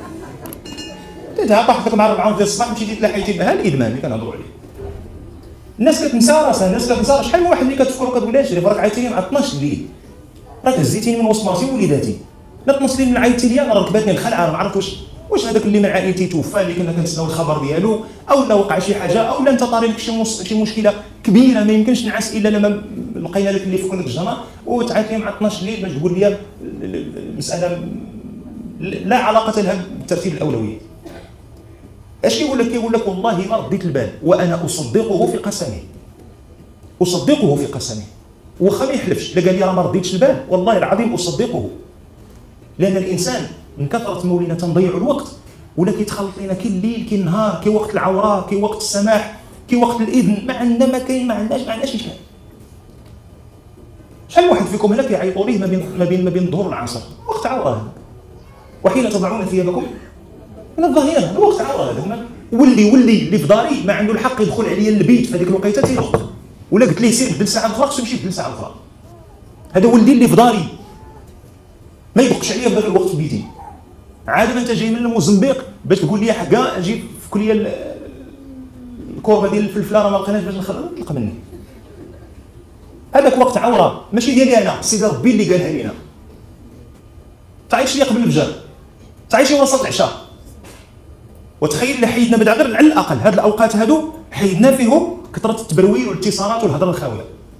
انت طاحت لك مع الربعة ونص ديال الصباح مشيتي تلاحيتي بها الادمان اللي كنهضروا عليه. الناس كتنسى راسها، الناس كتنسى. شحال من واحد اللي كتفكر وكتقول لها شري راك عيطتيني مع اثناش الليل، راك هزيتيني من وسط مرتي ووليداتي، لا اثناش الليل عيطتي لي انا ركبتني الخلعه، ما عرفت واش واش هذاك اللي من عائلتي توفى اللي كنا كنتسناو الخبر ديالو، او لا وقع شي حاجه، او لا انت طاري لك شي شي مشكله كبيره ما يمكنش نعس الا لما لقينا لك اللي فوق لك الجمره وتعيط لي مع اثناش الليل باش تقول لي المساله لا علاقه لها بترتيب الاولويات. اش كيقول لك؟ كيقول لك والله ما رديت البال وانا اصدقه في قسمه، اصدقه في قسمه، واخا ما يحلفش، لا قال لي راه ما رديتش البال والله العظيم اصدقه. لان الانسان من كثره مولينا تنضيع الوقت ولا كيتخلط لينا كاين الليل كاين النهار، كاين وقت العوره، كاين وقت السماح، كاين وقت الاذن، ما عندنا ما كاين، ما عندناش ما عندناش اشكال. شحال واحد فيكم هنا كيعيطوا ليه ما بين ما بين ما بين الظهر والعصر، وقت عوره هذا. وحين تضعون ثيابكم من الظهيره، وقت عوره هذا. ولي ولي اللي في داري ما عنده الحق يدخل عليا البيت في هذيك الوقيته تيرقد، ولا قلت ليه سير بدل ساعه اخرى خصو يمشي بدل ساعه اخرى. هذا ولدي اللي في داري ما يبقش عليا في ذاك الوقت في بيتي. عاد انت جاي من الموزمبيق باش تقول لي حكا اجي في كليه الكوربه ديال الفلفله راه ما لقيناش باش نطلق مني. هذاك وقت عوره ماشي ديالي انا، سيدي ربي اللي قالها لينا. تعيش لي قبل الفجر، تعيش وسط العشاء. وتخيل اللي حيدنا بعد غير على الاقل هاد الاوقات هادو حيدنا فيهم كثره التبروير والاتصالات والهضره الخاويه.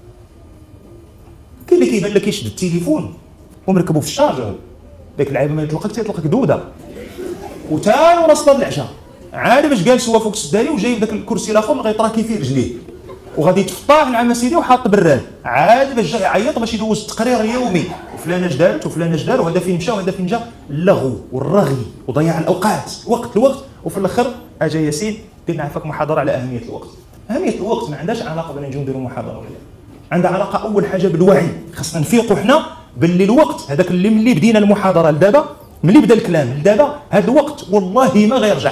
كاين اللي كيبان لك يشد التليفون ومركبو في الشارجر، داك اللعيبه ما يطلقك تيطلقك دوده. وتا ورا صلاه العشاء عاد باش جالس هو فوق السداري وجايب داك الكرسي الاخر اللي غيطراكي فيه رجليه وغادي يتفطح العام سيدي وحاط براد، عاد باش جا يعيط باش يدوز التقرير اليومي وفلانه جدارت وفلانه جدار وهذا فين مشى وهذا فين جا. اللغو والرغي وضياع الاوقات، وقت الوقت. وفي الاخر اجا ياسين درنا عفاك محاضره على اهميه الوقت. اهميه الوقت ما عندهاش علاقه بان نجيو نديروا محاضره ولا لا، عندها علاقه اول حاجه بالوعي. خاصنا نفيقوا حنا باللي الوقت هذاك اللي ملي بدينا المحاضره لدابا، ملي بدا الكلام لدابا، هذا الوقت والله ما غيرجع.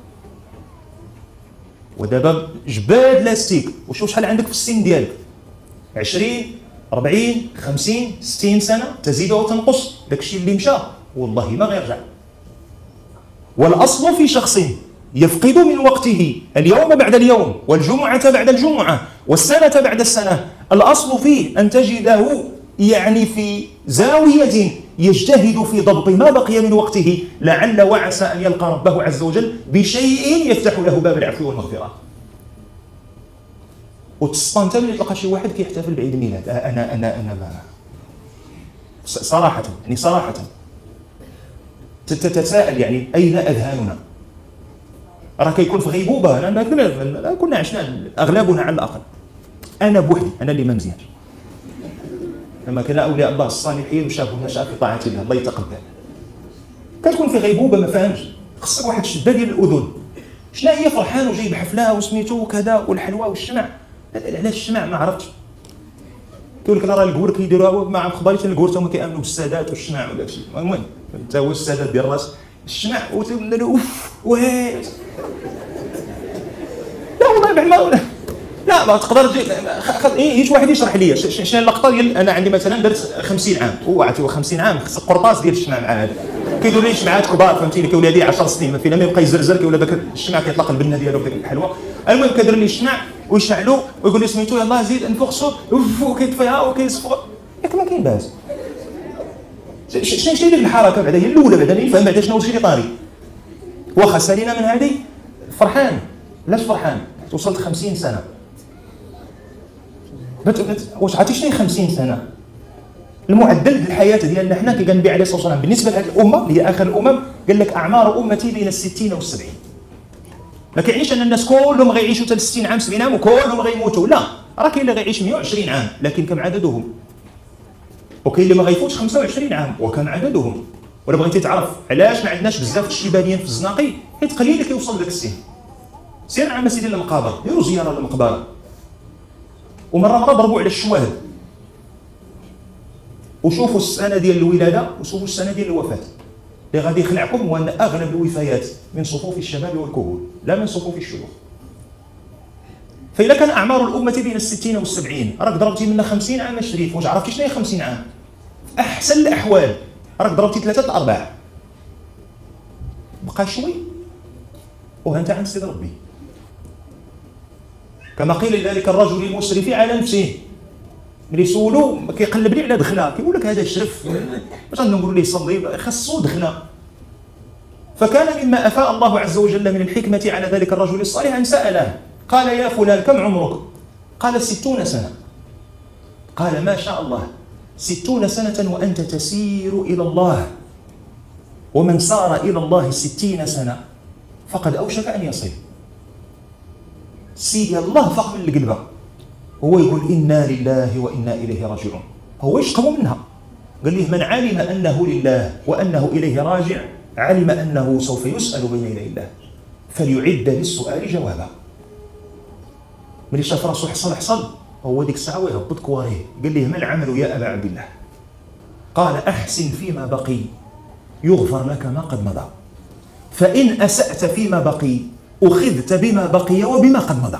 ودابا جباد لاستيك. وشوف شحال عندك في السن ديالك، عشرين أربعين خمسين ستين سنه، تزيد وتنقص. داكشي اللي مشى والله ما غيرجع. والاصل في شخص يفقد من وقته اليوم بعد اليوم والجمعه بعد الجمعه والسنه بعد السنه، الاصل فيه ان تجده يعني في زاويه يجتهد في ضبط ما بقي من وقته، لعل وعسى ان يلقى ربه عز وجل بشيء يفتح له باب العفو والمغفره. وتصطنت ملي تلقى شي واحد كيحتفل بعيد الميلاد. انا انا انا ما صراحه يعني صراحه تتساءل يعني اين اذهاننا؟ راه كيكون في غيبوبه. لان كنا كنا عشنا اغلبنا على الاقل. انا بوحدي، انا اللي ما مزيانش. لما كان اولياء الله الصالحين وشافوا النشأة في طاعه الله، الله يتقبل. كتكون في غيبوبه ما فاهمش، خصك واحد الشده ديال الاذن. شنو هي فرحان وجايب حفله وسميتو وكذا والحلوى والشمع. علاش الشمع ما عرفتش. كيقول لك راه الكور كيديروها مع خباريت الكور تا هما كيامنوا بالسادات والشمع ولا شي. المهم انت هو السادات ديال الراس الشمع وتبدا له اوف واه. لا والله بعما لا ما تقدر تجي هيك واحد يشرح لي شنو اللقطه ديال انا عندي مثلا درت خمسين عام. هو عرفتي خمسين عام خص قرطاس ديال الشمع مع هذا. كيديروا لي شمعات كبار فهمتيني كولادي عشر سنين ما فينا ما يبقى يزرزر كيولى داك الشمع كيطلق البنه ديالو بداك الحلوى. المهم كيدير لي الشمع ويشعلو ويقول لي سميتو يلاه زيد انفخ الصوت وكيطفيها وكيصفر. ياك ما كاين باس. شنو شنو ديك الحركه بعدا هي الاولى بعدا نفهم بعدا شنو الشيء اللي طاري. واخا سالينا من هذه فرحان. علاش فرحان؟ وصلت خمسين سنه. واش عرفتي شنو هي خمسين سنه؟ المعدل الحياه ديالنا حنا كي قال النبي عليه الصلاه والسلام بالنسبه لهذه الامه اللي هي اخر الامم، قال لك اعمار امتي بين الستين والسبعين. ما كيعنيش ان الناس كلهم غيعيشوا حتى ستين عام سبعين عام وكلهم غيموتوا، لا، راه كاين اللي غيعيش مئة وعشرين عام لكن كم عددهم؟ وكاين اللي ما غيفوتش خمسة وعشرين عام وكم عددهم؟ ولا بغيتي تعرف علاش ما عندناش بزاف الشيبانيين في الزناقي؟ حيت قليل اللي كيوصل لذاك السن. سير عام سيدي للمقابر، ديروا زياره للمقبره. ومره مره ضربوا على الشواهد. وشوفوا السنه ديال الولاده وشوفوا السنه ديال الوفاه. اللي غادي يخلعكم هو ان اغلب الوفيات من صفوف الشباب والكهول لا من صفوف الشيوخ. فإذا كان اعمار الامه بين الستين والسبعين، راك ضربتي منا خمسين عام شريف. واش عرفتي شنو هي خمسين عام؟ في احسن الاحوال راك ضربتي ثلاثه ارباع. بقى شوي وها انت عند سيد ربي. كما قيل لذلك الرجل المسرف على نفسه. ملي سولو كيقلب لي على دخله كيقول لك هذا شرف باش نقولوا ليه صلي خاصو دخله. فكان مما افاء الله عز وجل من الحكمه على ذلك الرجل الصالح ان ساله قال يا فلان كم عمرك؟ قال ستون سنه. قال ما شاء الله ستون سنه وانت تسير الى الله، ومن سار الى الله ستين سنه فقد اوشك ان يصل. سيدي الله فاق من القلبه هو يقول انا لله وانا اليه راجعون. هو يشقم منها. قال ليه من علم انه لله وانه اليه راجع علم انه سوف يسال بين يدي الله فليعد للسؤال جوابا. ملي شاف راسو حصل حصل هو ديك الساعه ويهبط كواريه. قال ليه ما العمل يا ابا عبد الله؟ قال احسن فيما بقي يغفر لك ما قد مضى، فان اسات فيما بقي اخذت بما بقي وبما قد مضى.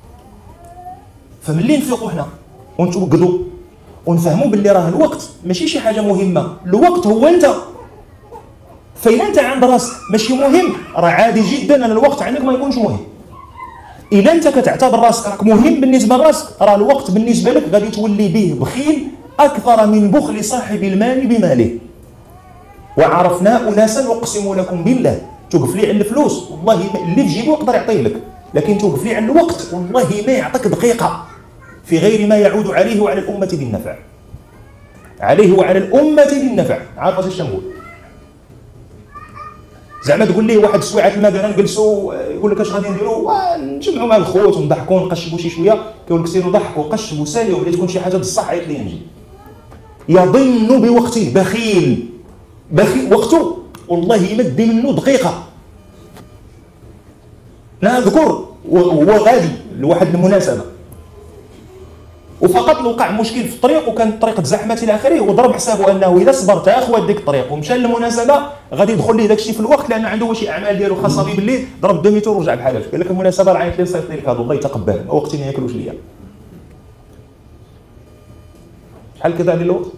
فملي نفيقوا حنا ونتوقدوا ونفهموا باللي راه الوقت ماشي شي حاجه مهمه، الوقت هو انت. فإذا انت عند راسك ماشي مهم راه عادي جدا ان الوقت عندك ما يكونش مهم. الا انت كتعتبر راسك راك مهم بالنسبه لراسك، راه الوقت بالنسبه لك غادي تولي به بخيل اكثر من بخل صاحب المال بماله. وعرفنا اناسا اقسم لكم بالله توقف لي على الفلوس والله اللي في جيبه يقدر يعطيه لك، لكن توقف لي على الوقت والله ما يعطيك دقيقه في غير ما يعود عليه وعلى الامه بالنفع. عليه وعلى الامه بالنفع. عارف اش نقول؟ زعما تقول لي واحد السويعه الماء نجلسوا يقول لك اش غادي نديروا؟ نجمعوا مع الخوت ونضحكوا ونقشبوا شي شويه، كيقول لك سيروا ضحكوا قشبوا ساليوا، ولا تكون شي حاجه بصح عيط لي نجي. يظن بوقته بخيل، بخيل وقته والله ما دي منه دقيقه. نذكر وهو غادي لواحد المناسبه، وفقط وقع مشكل في الطريق وكانت الطريق تزحمت الى اخره، وضرب حسابه انه اذا صبر تا اخوات ديك الطريق ومشى للمناسبه غادي يدخل ليه داك الشيء في الوقت، لان عنده شي اعمال ديالو خاصه به بالليل، ضرب دوميتور ورجع بحال هكا. قال لك المناسبه راه عيط لي صيفط لك هذا الله يتقبل، وقتي ما ياكلوش ليا. شحال كذا على الوقت؟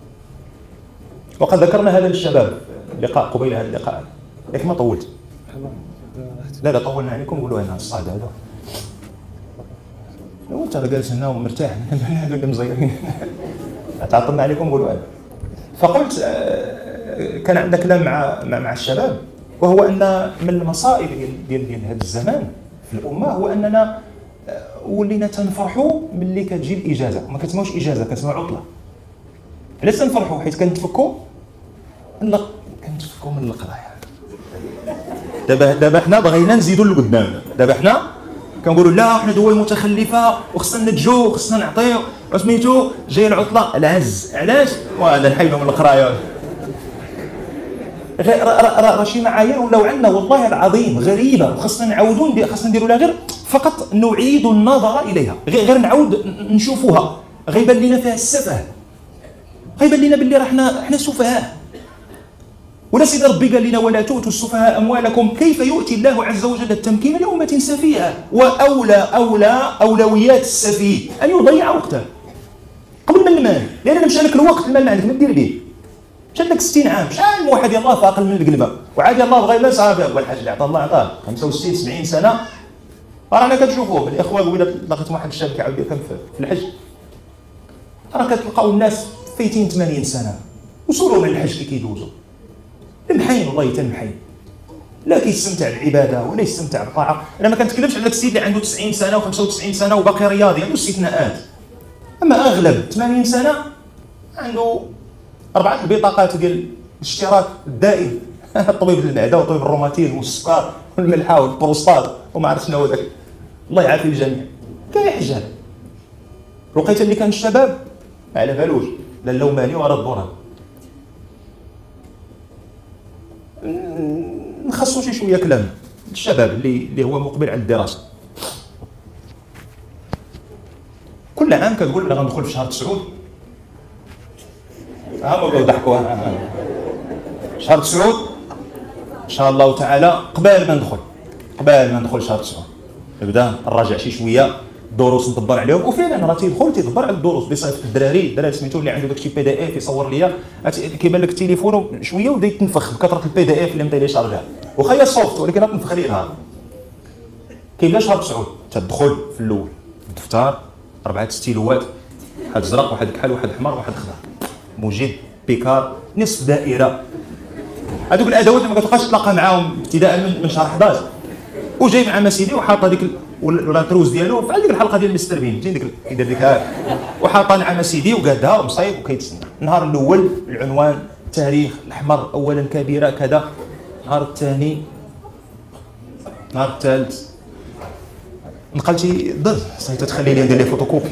وقد ذكرنا هذا للشباب اللقاء قبيل هذا اللقاء، ياك ما طولت؟ لا لا طولنا عليكم. قولوا انا الصعد هذا وانت جالس هنا ومرتاح هذول اللي مزيرين تعطلنا عليكم. قولوا انا. فقلت كان عندنا كلام مع مع الشباب، وهو ان من المصائب ديال ديال هذا الزمان في الامه هو اننا ولينا تنفرحوا ملي كتجي الاجازه، ما كتسمعوش اجازه كتسمعوا عطله. علاش تنفرحوا؟ حيت كنتفكوا من كنتفكوا من القرايه. دابا دابا حنا بغينا نزيدوا لقدام، دابا حنا كنقولوا لا حنا دول متخلفه وخصنا نتجو وخصنا نعطيو سميتو جاي العطله العز. علاش؟ وهذا نحيدو من القرايه. غير راه شي معايير ولاو عندنا والله العظيم غريبه، وخصنا نعاودوا خصنا نديروا لها غير فقط نعيد النظر اليها، غير, غير نعاود نشوفوها. غيبان لينا فيها السفه، غيبان لينا باللي راه حنا حنا سفهاء. ولا سيدي ربي قال لنا ولا تؤتوا السفهاء اموالكم، كيف يؤتي الله عز وجل التمكين لامه سفيهه؟ واولى اولى اولويات السفيه ان يضيع وقته قبل من المال، لان مشى لك الوقت المال ما عندك ما دير به. مشى لك ستين عام، شحال من واحد يلاه فاقل من القلبه، وعاد يلاه بغى لا صافي هو الحاج اللي عطاه الله عطاه خمسة وستين سبعين سنه. رانا كتشوفوه الاخوه قبيله لقيت واحد الشاب كيعاود يفهم في الحج، راه كتلقاو الناس فايتين ثمانين سنه وصولوا من الحج كي كيدوزوا المحين والله تنمحين، لا كيستمتع بالعباده ولا يستمتع بالطاعه. انا ما كنتكلمش على السيد اللي عنده تسعين سنه وخمسة وتسعين سنه وباقي رياضي، عنده استثناءات، اما اغلب ثمانين سنه عنده اربعه البطاقات ديال الاشتراك الدائم طبيب المعده وطبيب الروماتيزم والسكر والملحه والبروستات وما عرفت شنو هذاك. الله يعافي الجميع. كيحج هذا لقيت اللي كان الشباب ما على بالوش لا اللوماني ولا الضرر. نخصو شي شويه كلام الشباب اللي اللي هو مقبل على الدراسه. كل عام كتقول انا غندخل في شهر تسعود، ها بغاو يضحكوا شهر تسعود ان شاء الله تعالى. قبل ما ندخل قبل ما ندخل شهر تسعود نبدا نراجع شي شويه الدروس ندبر عليهم، وفعلا راه تيدخل تيدبر على الدروس بصفه الدراري. الدراري سميتو اللي عنده داكشي بي دي اف يصور ليا كيبان لك التليفون شويه وبدا يتنفخ بكثره البي دي اف اللي بدا يشارجها، وخا الصوفت ولكن تنفخ ليه نهار. كيبدا شهر تسعود تدخل في الاول الدفتر اربعه ستيلوات، واحد ازرق واحد كحل واحد احمر واحد خضر، موجب بيكار نصف دائره. هذوك الادوات ما كتبقاش تلاقى معاهم ابتداء من, من شهر احداش، وجاي مع مسيدي وحاط هذيك ولا التروس ديالو في ديك الحلقه ديال مستر بين ديك كيدير ديك ها وحاطها مع مسيدي وقادها ومصايب وكيتسنى. النهار الاول العنوان تاريخ الاحمر اولا كبيره كذا، النهار الثاني النهار الثالث نقلتي ضر صيت تخلي لي ندير لي فوتوكوبي.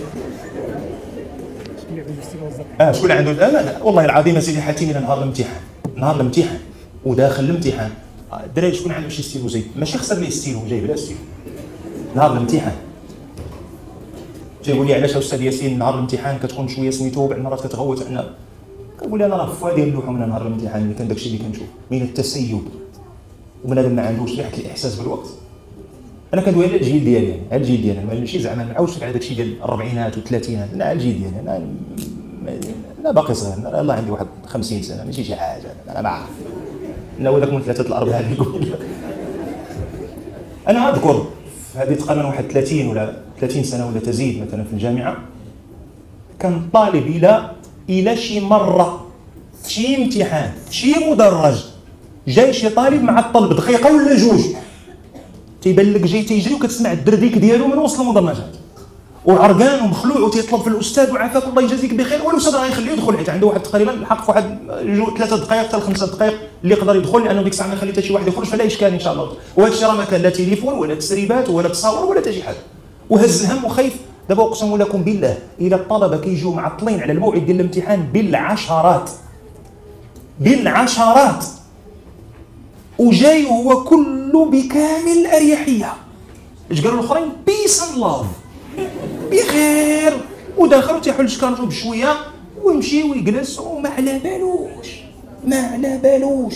اه شكون اللي عنده؟ لا لا والله العظيم سيدي حاتمي نهار الامتحان نهار الامتحان وداخل الامتحان الدراري شكون عنده شي ستيلو زي ماشي خسر لي ستيلو جاي بلا ستيلو نهار الامتحان. تيقول لي علاش استاذ ياسين نهار الامتحان كتكون شويه سميتو بعض المرات كتغوت عندنا؟ كنقول انا راه فوا ديال اللوحه من نهار الامتحان اللي كان داكشي اللي كنشوف من التسيب وبنادم ما عندوش ريحه الاحساس بالوقت. انا كندوي على الجيل ديالي يعني على الجيل ديالي ماشي زعما ما نعاودش على داكشي ديال الاربعينات والثلاثينات، لا على الجيل ديالي انا انا باقي صغير، انا الله عندي واحد خمسين سنه ماشي شي حاجه انا ما عارف انا هو ذاك من ثلاثه الاربعه اللي يقول. انا اذكر في هذه تقريبا واحد ثلاثين ولا ثلاثين سنه ولا تزيد مثلا في الجامعه، كان طالب الى الى شي مره في شي امتحان في شي مدرج جاي شي طالب معطل بدقيقه ولا جوج، تيبان لك جاي تيجري وكتسمع الدرديك ديالو من وسط المدرجات وعرقان ومخلوع وتيطلب في الاستاذ وعافاك الله يجازيك بخير، والاستاذ راه يخليه يدخل حيت عنده واحد تقريبا الحق في واحد ثلاثه دقائق حتى لخمسه دقائق اللي يقدر يدخل، لانه ديك الساعه ما خلي حتى شي واحد يخرج فلا اشكال ان شاء الله. وهذا الشيء راه ما كان لا تليفون ولا تسريبات ولا تصاور ولا حتى شي حاجه، وهز الهم وخايف. دابا اقسم لكم بالله الى الطلبه كيجيو معطلين على الموعد ديال الامتحان بالعشرات بالعشرات وجاي هو كله بكامل الاريحيه، اش قالوا الاخرين؟ بيس اند لاف، بخير، وداخل تيحل شكانته بشويه ويمشي ويجلس وما على بالوش ما على بالوش.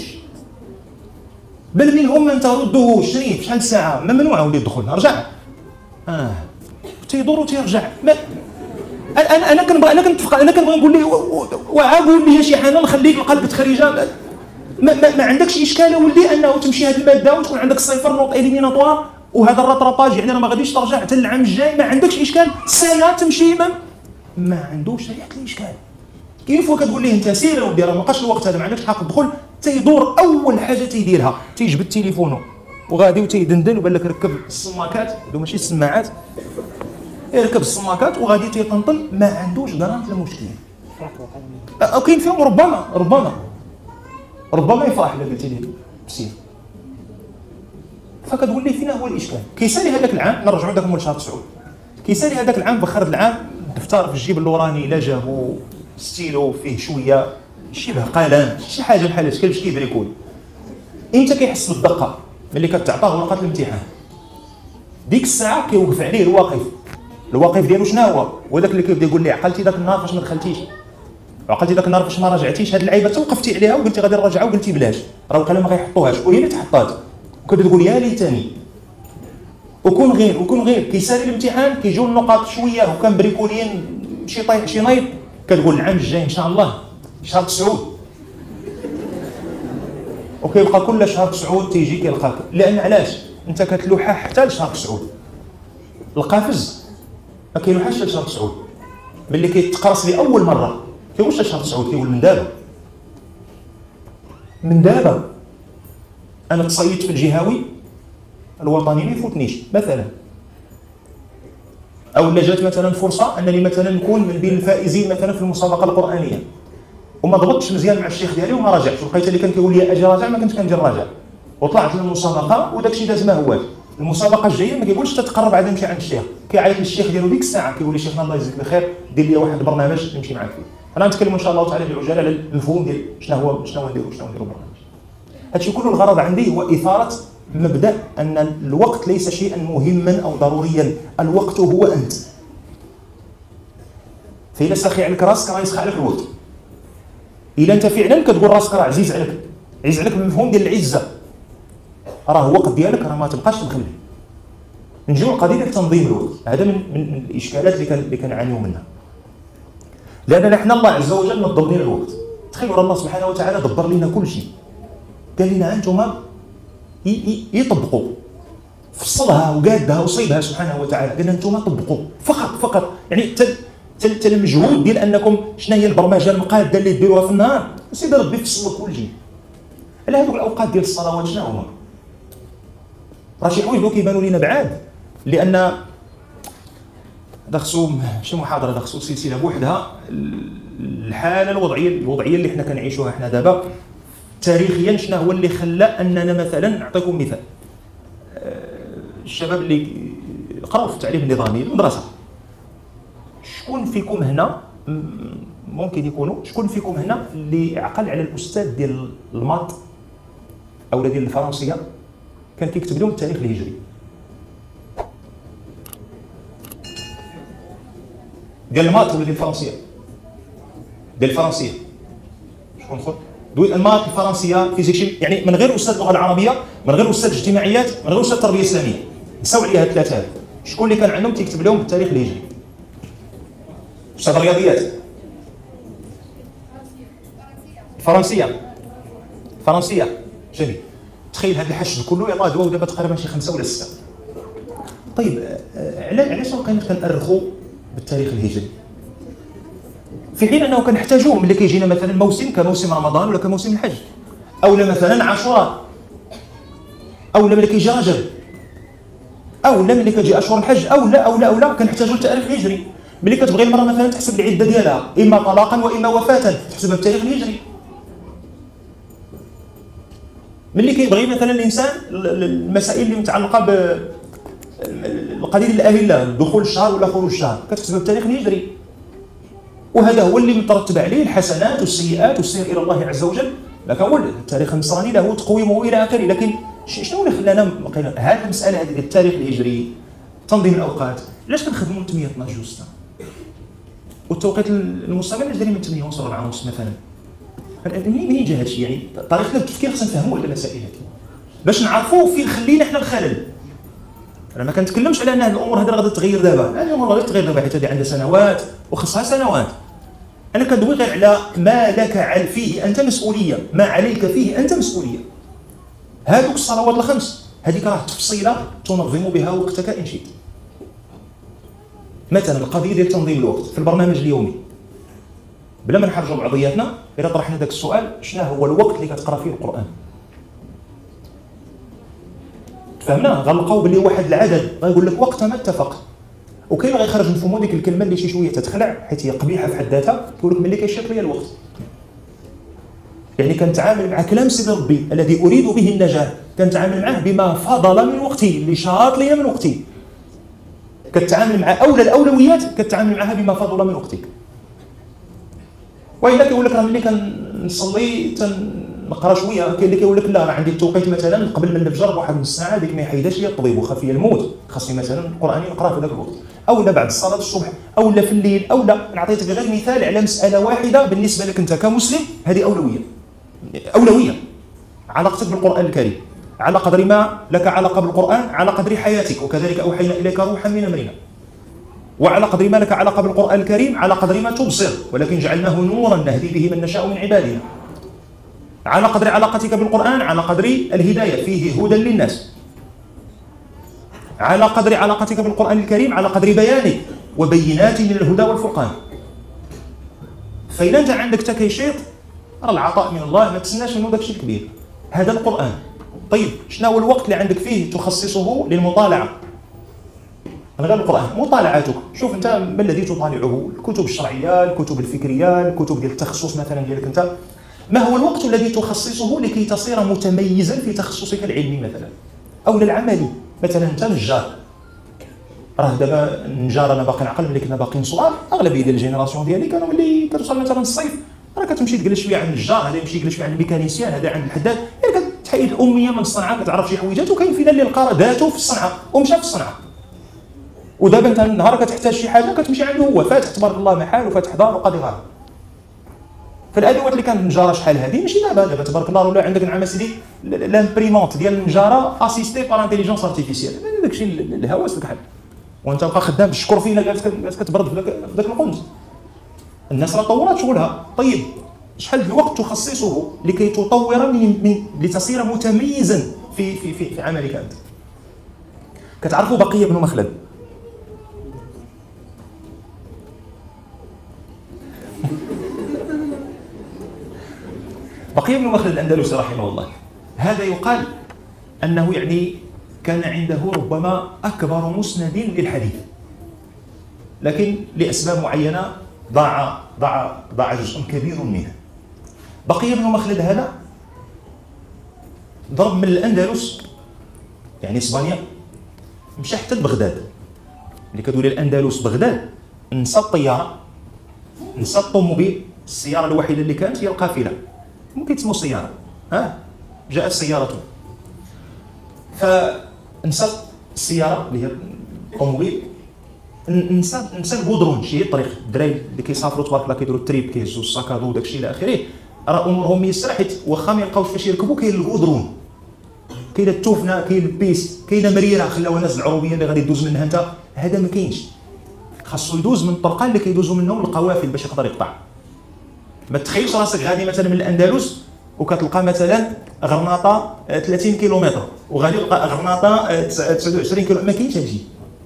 بل منهم من تردوه شريف شحال ساعه ممنوع ولي الدخول، رجع اه تيدور وتيرجع. ما انا انا كنبغي انا كنتفق انا كنبغي نقول ليه وعا قول لي شي حاجه نخليك القلب تخريجه. ما, ما, ما عندكش اشكال ولدي انه تمشي هذه الماده وتكون عندك صفر نوط اليميناتوار وهذا الرطراباج، يعني راه ما غاديش ترجع حتى العام الجاي، ما عندكش اشكال سنه تمشي ما, ما عندوش ريحه الاشكال. كيف كتقول ليه انت سير ودي راه ما بقاش الوقت هذا ما عندكش حق تدخل، تيدور اول حاجه تيديرها تيجبد تليفونه وغادي وتيدندن وبان لك ركب السماكات، هادو ماشي السماعات، يركب السماكات وغادي تيطنطن، ما عندوش غرامه المشكل. او كاين فيهم ربما ربما ربما يفرح الا قلتي ليه بسير. فكتقول لي فين هو الاشكال؟ كيسالي هذاك العام نرجعوا داك مول شهر تسعود، كيسالي هذاك العام بخرج العام الدفتر في الجيب اللوراني لا جابو ستيلو فيه شويه شبه قلم شي حاجه بحال هكا باش كيبريكول. امتى كيحس بالدقه؟ ملي كتعطاه ورقه الامتحان ديك الساعه كيوقف عليه الواقف. الواقف ديالو شنو هو؟ هو داك اللي كيبدا يقول لي عقلتي داك النهار فاش ما دخلتيش، عقلتي داك النهار فاش ما راجعتيش، هاد اللعيبه توقفتي عليها وقلتي غادي نراجعها وقلتي بلاش، راه وقيلا ما غيحطوهاش وهي اللي تحطات، وكنت تقول يا ليتني وكون غير وكون غير. كيسالي الامتحان كيجيو النقاط شويه وكان بريكولين شي طايح شي نايض، كتقول العام الجاي ان شاء الله شهر تسعود، وكيبقى كل شهر تسعود تيجي كيلقاك. لان علاش؟ انت كتلوحها حتى لشهر تسعود، القافز ما كيلوحش لشهر تسعود، ملي كيتقرص لي اول مره كيقولش لشهر تسعود، كيقول من دابا من دابا. انا تصيدت في الجهوي الوطني ما يفوتنيش مثلا، او لا جات مثلا فرصه انني مثلا نكون من بين الفائزين مثلا في المسابقه القرانيه وما ضبطتش مزيان مع الشيخ ديالي وما راجعتش، لقيت اللي كان كيقول لي اجي راجع ما كنتش كنجي نراجع، وطلعت للمسابقه وداك الشيء داز ما هواش. المسابقه الجايه ما كيقولش تتقرب عاد نمشي عند الشيخ، كيعيط للشيخ ديالو ديك الساعه كيقول لي شيخنا الله يجزيك بخير دير لي واحد البرنامج نمشي معاك فيه. انا نتكلم ان شاء الله تعالى بعجاله على المفهوم ديال شنو هو شنو نديرو شنو نديرو برنامج. هادشي كله الغرض عندي هو اثاره مبدا ان الوقت ليس شيئا مهما او ضروريا، الوقت هو انت. فإلا ساخي عليك راسك راه يسخى عليك الوقت. الا انت فعلا كتقول راسك راه عزيز عليك، عزيز عليك بالمفهوم ديال العزه، راه الوقت ديالك راه ما تبقاش تبخل. نجيو للقضيه ديال تنظيم الوقت، هذا من, من, من الاشكالات اللي كان اللي كنعانيو منها. لاننا حنا الله عز وجل نظم لنا الوقت. تخيلوا الله سبحانه وتعالى دبر لنا كل شيء، قال لنا انتم يطبقوا، فصلها وقادها وصيبها سبحانه وتعالى، قال لنا انتم طبقوا فقط فقط. يعني حتى المجهود ديال انكم شنو هي البرمجه المقاده اللي ديروها في النهار، سيدي ربي فصل كل شيء. على هذوك الاوقات ديال الصلوات شنو هما؟ راه شي حوايج كيبانوا لينا بعاد، لان هذا خصو شي محاضره، هذا خصو سلسله بوحدها. الحاله الوضعيه الوضعيه اللي حنا كنعيشوها حنا دابا تاريخيا، شنو هو اللي خلى اننا مثلا نعطيكم مثال. الشباب اللي قراو في التعليم النظامي المدرسه، شكون فيكم هنا ممكن يكونوا شكون فيكم هنا اللي عقل على الاستاذ ديال الماط او ديال الفرنسيه كان كيكتب لهم التاريخ الهجري؟ ديال الماط ولا ديال الفرنسيه؟ ديال الفرنسيه شكون خويا؟ دوي الماط الفرنسيه فيزيك، يعني من غير استاذ اللغه العربيه، من غير استاذ اجتماعيات، من غير استاذ تربيه اسلاميه، نساو عليها الثلاثه هذو. شكون اللي كان عندهم تيكتب لهم التاريخ الهجري؟ استاذ الرياضيات فرنسيه فرنسيه جميل. تخيل هذا الحشد كله يلاه دواو دابا تقريبا شي خمسه ولا سته. طيب علاش بقينا كنأرخوا بالتاريخ الهجري في حين انه كنحتاجوه ملي كيجينا مثلا موسم كموسم رمضان ولا كموسم الحج، او مثلا عاشوراء، او ملي كيجي رجب، او ملي كتجي اشهر الحج، او لا او لا او لا كنحتاجوا التاريخ الهجري. ملي كتبغي المراه مثلا تحسب العده ديالها اما طلاقا واما وفاه تحسبها بالتاريخ الهجري. ملي كيبغي مثلا الانسان المسائل اللي متعلقه ب القليل الاهله دخول الشهر ولا خروج الشهر كتحسبها بالتاريخ الهجري. وهذا هو اللي مترتب عليه الحسنات والسيئات والسير الى الله عز وجل. ما كنقول التاريخ النصراني له تقويمه الى اخره، لكن شنو اللي خلانا هذه المساله هذه ديال التاريخ الهجري تنظيم الاوقات؟ علاش كنخدموا من ثمانية اثناش جوج والتوقيت المستمر علاش دايرين من ثمانية ونص ربعة ونص مثلا؟ منين جا هادشي؟ يعني طريقه التفكير خصنا نفهموا على المسائل هذه باش نعرفوا فين خلينا حنا الخلل. انا ما كنتكلمش على ان هذه الامور هذه غادي تغير دابا، هذه الامور غادي تغير دابا حيت هذه عندها سنوات وخصها سنوات. انا كندوي غير على ما لك فيه انت مسؤوليه، ما عليك فيه انت مسؤوليه. هذوك الصلوات الخمس هذيك راه تفصيله تنظم بها وقتك ان شئت. مثلا القضيه ديال تنظيم الوقت في البرنامج اليومي، بلا ما نحرجوا بعضياتنا الا طرحنا ذاك السؤال شنو هو الوقت اللي كتقرا فيه القران؟ فهمنا؟ غنلقاو بلي واحد العدد غيقول لك وقت ما اتفق، وكاين اللي غيخرج من فمو ديك الكلمه اللي شي شويه تتخلع حيت هي قبيحه في حد ذاتها، كيقول لك ملي كيشيط لي الوقت. يعني كنتعامل مع كلام سيدي ربي الذي اريد به النجاه، كنتعامل معه بما فضل من وقتي اللي شاط لي من وقتي. كتعامل مع اولى الاولويات كتعامل معها بما فضل من وقتك. والا كيقول لك راه ملي كنصلي تنقرا شويه، كاين اللي كيقول لك لا راه عندي التوقيت مثلا قبل من الفجر بواحد نص ساعه ديك ما يحيدش لي الطبيب وخاف لي الموت، خاصني مثلا القران نقرا في ذاك الوقت، او لا بعد صلاه الصبح، او لا في الليل، او لا. نعطيك غير مثال على مساله واحده بالنسبه لك انت كمسلم هذه اولويه. اولويه علاقتك بالقران الكريم على قدر ما لك علاقه بالقران على قدر حياتك، وكذلك اوحينا اليك روحا من امرنا. وعلى قدر ما لك علاقه بالقران الكريم على قدر ما تبصر، ولكن جعلناه نورا نهدي به من نشاء من عبادنا. على قدر علاقتك بالقران على قدر الهدايه، فيه هدى للناس. على قدر علاقتك بالقران الكريم على قدر بيانه وبينات من الهدى والفرقان. فإذا انت عندك تكيشيط راه العطاء من الله، ما تسناش منه داك الشيء الكبير. هذا القران. طيب شنو هو الوقت اللي عندك فيه تخصصه للمطالعه؟ غير القرآن، مطالعاتك، شوف انت ما الذي تطالعه؟ الكتب الشرعيه، الكتب الفكريه، الكتب ديال التخصص مثلا ديالك انت. ما هو الوقت الذي تخصصه لكي تصير متميزا في تخصصك العلمي مثلا او العملي؟ مثلا انت نجار، راه دابا النجار انا باقي نعقل ملي كنا باقيين صغار، اغلبيه ديال الجينيراسيون ديالي كانوا ملي كتوصل مثلا الصيف راه كتمشي تجلس شويه عند النجار، هذا يمشي يجلس شويه عند الميكانيسيان، هذا عند الحداد، يعني كتحيد الاميه من الصنعه، كتعرف شي حويجات. وكاين فينا اللي لقى ذاته في الصنعه ومشى في الصنعه. ودابا انت النهار كتحتاج شي حاجه كتمشي عنده هو، فاتح تبارك الله محل وفاتح دار وقاضي غار. فالادوات اللي كانت النجاره شحال هذه ماشي دابا، دابا تبارك الله ولا عندك نعم سيدي لامبريمونت ديال النجاره اسيستي بار انتيليجونس ارتيفيسيال، داك الشيء الهواس الكحل، وانت بقى خدام بالشكر فينا جالس كتبرد في ذاك القنت. الناس راه طورات شغلها. طيب شحال الوقت تخصصه لكي تطور من, من لتصير متميزا في في في, في عملك انت؟ كتعرفوا بقيه بن مخلد؟ بقيه بن مخلد الاندلسي رحمه الله، هذا يقال انه يعني كان عنده ربما اكبر مسند للحديث، لكن لاسباب معينه ضاع ضاع ضاع جزء كبير منه. بقيه بن مخلد هذا ضرب من الاندلس يعني اسبانيا مشى حتى لبغداد، اللي كتولي الاندلس بغداد، نسى الطياره، نسى الطوموبيل، السياره الوحيده اللي كانت هي القافله، ممكن تسمو سياره، ها جاءت سيارته، فنسى السياره اللي هي الطوموبيل، نسى نسى الغودرون، شي الطريق، الدراري اللي كيسافروا تبارك الله كيديروا التريب كيهزوا الساكادو وداك الشيء الى اخره، راه امورهم ميسره حيت واخا ما يلقاوش فاش يركبوا كاين الغودرون، كاين التوفنه، كاين البيست، كاينه مريره خلاوها الناس العروبيه اللي غادي يدوز منها انت، هذا ما كاينش، خاصو يدوز من الطرقان اللي كيدوزوا منهم القوافل باش يقدر يقطع. ما تخيلش راسك غادي مثلا من الاندلس وكتلقى مثلا غرناطه ثلاثين كيلومتر وغادي تلقى غرناطه تسعة وعشرين كيلو، ما كاينش هادشي.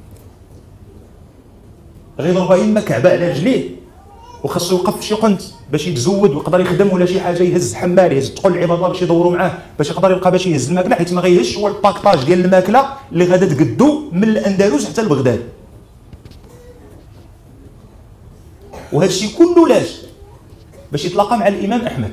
غيضربها اما كعبه على رجليه وخاصو يوقف في شي قنت باش يتزود ويقدر يخدم، ولا شي حاجه يهز حمال يهز تقول العباد باش يدوروا معاه باش يقدر يلقى باش يهز الماكله، حيت ما غيهزش هو الباكطاج ديال الماكله اللي غادا تقدو من الاندلس حتى لبغداد. وهذا الشيء كله لاش؟ باش يتلاقى مع الامام احمد.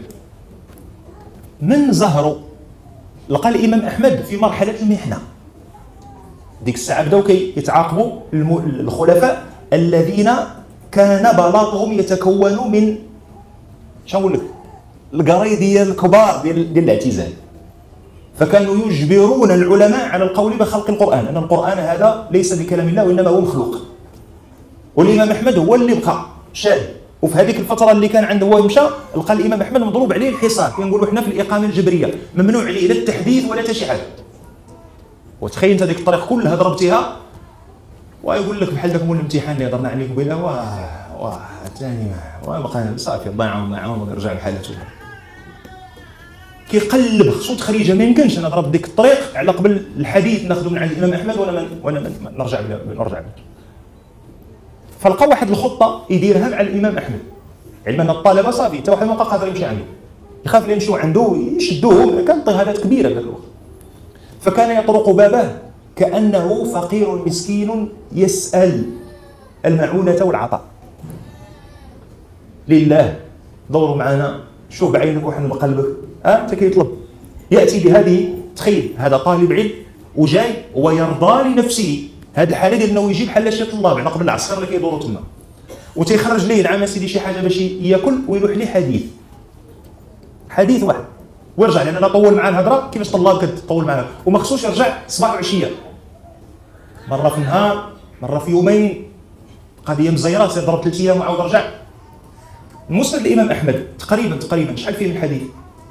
من زهرو لقى الامام احمد في مرحله المحنه، ديك الساعه بداو كيتعاقبوا الخلفاء الذين كان بلاطهم يتكون من شنو نقول لك القرايديه الكبار ديال ديال الاعتزال، فكانوا يجبرون العلماء على القول بخلق القران، ان القران هذا ليس بكلام الله وانما هو مخلوق. والامام احمد هو اللي بقى شاهد، وفي هذيك الفتره اللي كان عنده هو مشى لقى الامام احمد مضروب عليه الحصار، كنقولوا حنا في الاقامه الجبريه ممنوع عليه لا التحديث ولا حتى شي حاجه. وتخيل انت هذيك الطريق كلها ضربتيها ويقول لك بحال ذاك مول الامتحان اللي هضرنا عليه قبيله، واه واه ثاني ما بقى صافي ضيعوا معاهم ونرجع لحالته. كيقلب خصو تخريجه، ما يمكنش انا نضرب ديك الطريق على قبل الحديث ناخذ من عند الامام احمد وانا من وانا من نرجع نرجع به. فلقى واحد الخطه يديرها مع الامام احمد، علما ان الطلبه صافي حتى واحد ما بقى قادر يمشي عنده، يخاف لا يمشيو عنده يشدوه، كان اضطهادات كبيره في ذاك الوقت. فكان يطرق بابه كانه فقير مسكين يسال المعونه والعطاء لله. دوروا معنا، شوف بعينك وحن بقلبك، ها انت كيطلب ياتي بهذه. تخيل هذا طالب علم وجاي ويرضى لنفسه هذه الحاله ديال انه يجيب بحال شي طلاب على قبل العسكر اللي كيدوروا تما، وتيخرج ليه نعم سيدي شي حاجه باش ياكل ويلوح ليه حديث حديث واحد ويرجع، لان انا طول معاه الهضره كيفاش طلاب كتطول معاه، وما خصوش يرجع صباح وعشيه، مره في النهار مره في يومين، قضيه مزيره سير ضرب ثلاث ايام وعاود رجع. المسند الامام احمد تقريبا تقريبا شحال فيه من حديث؟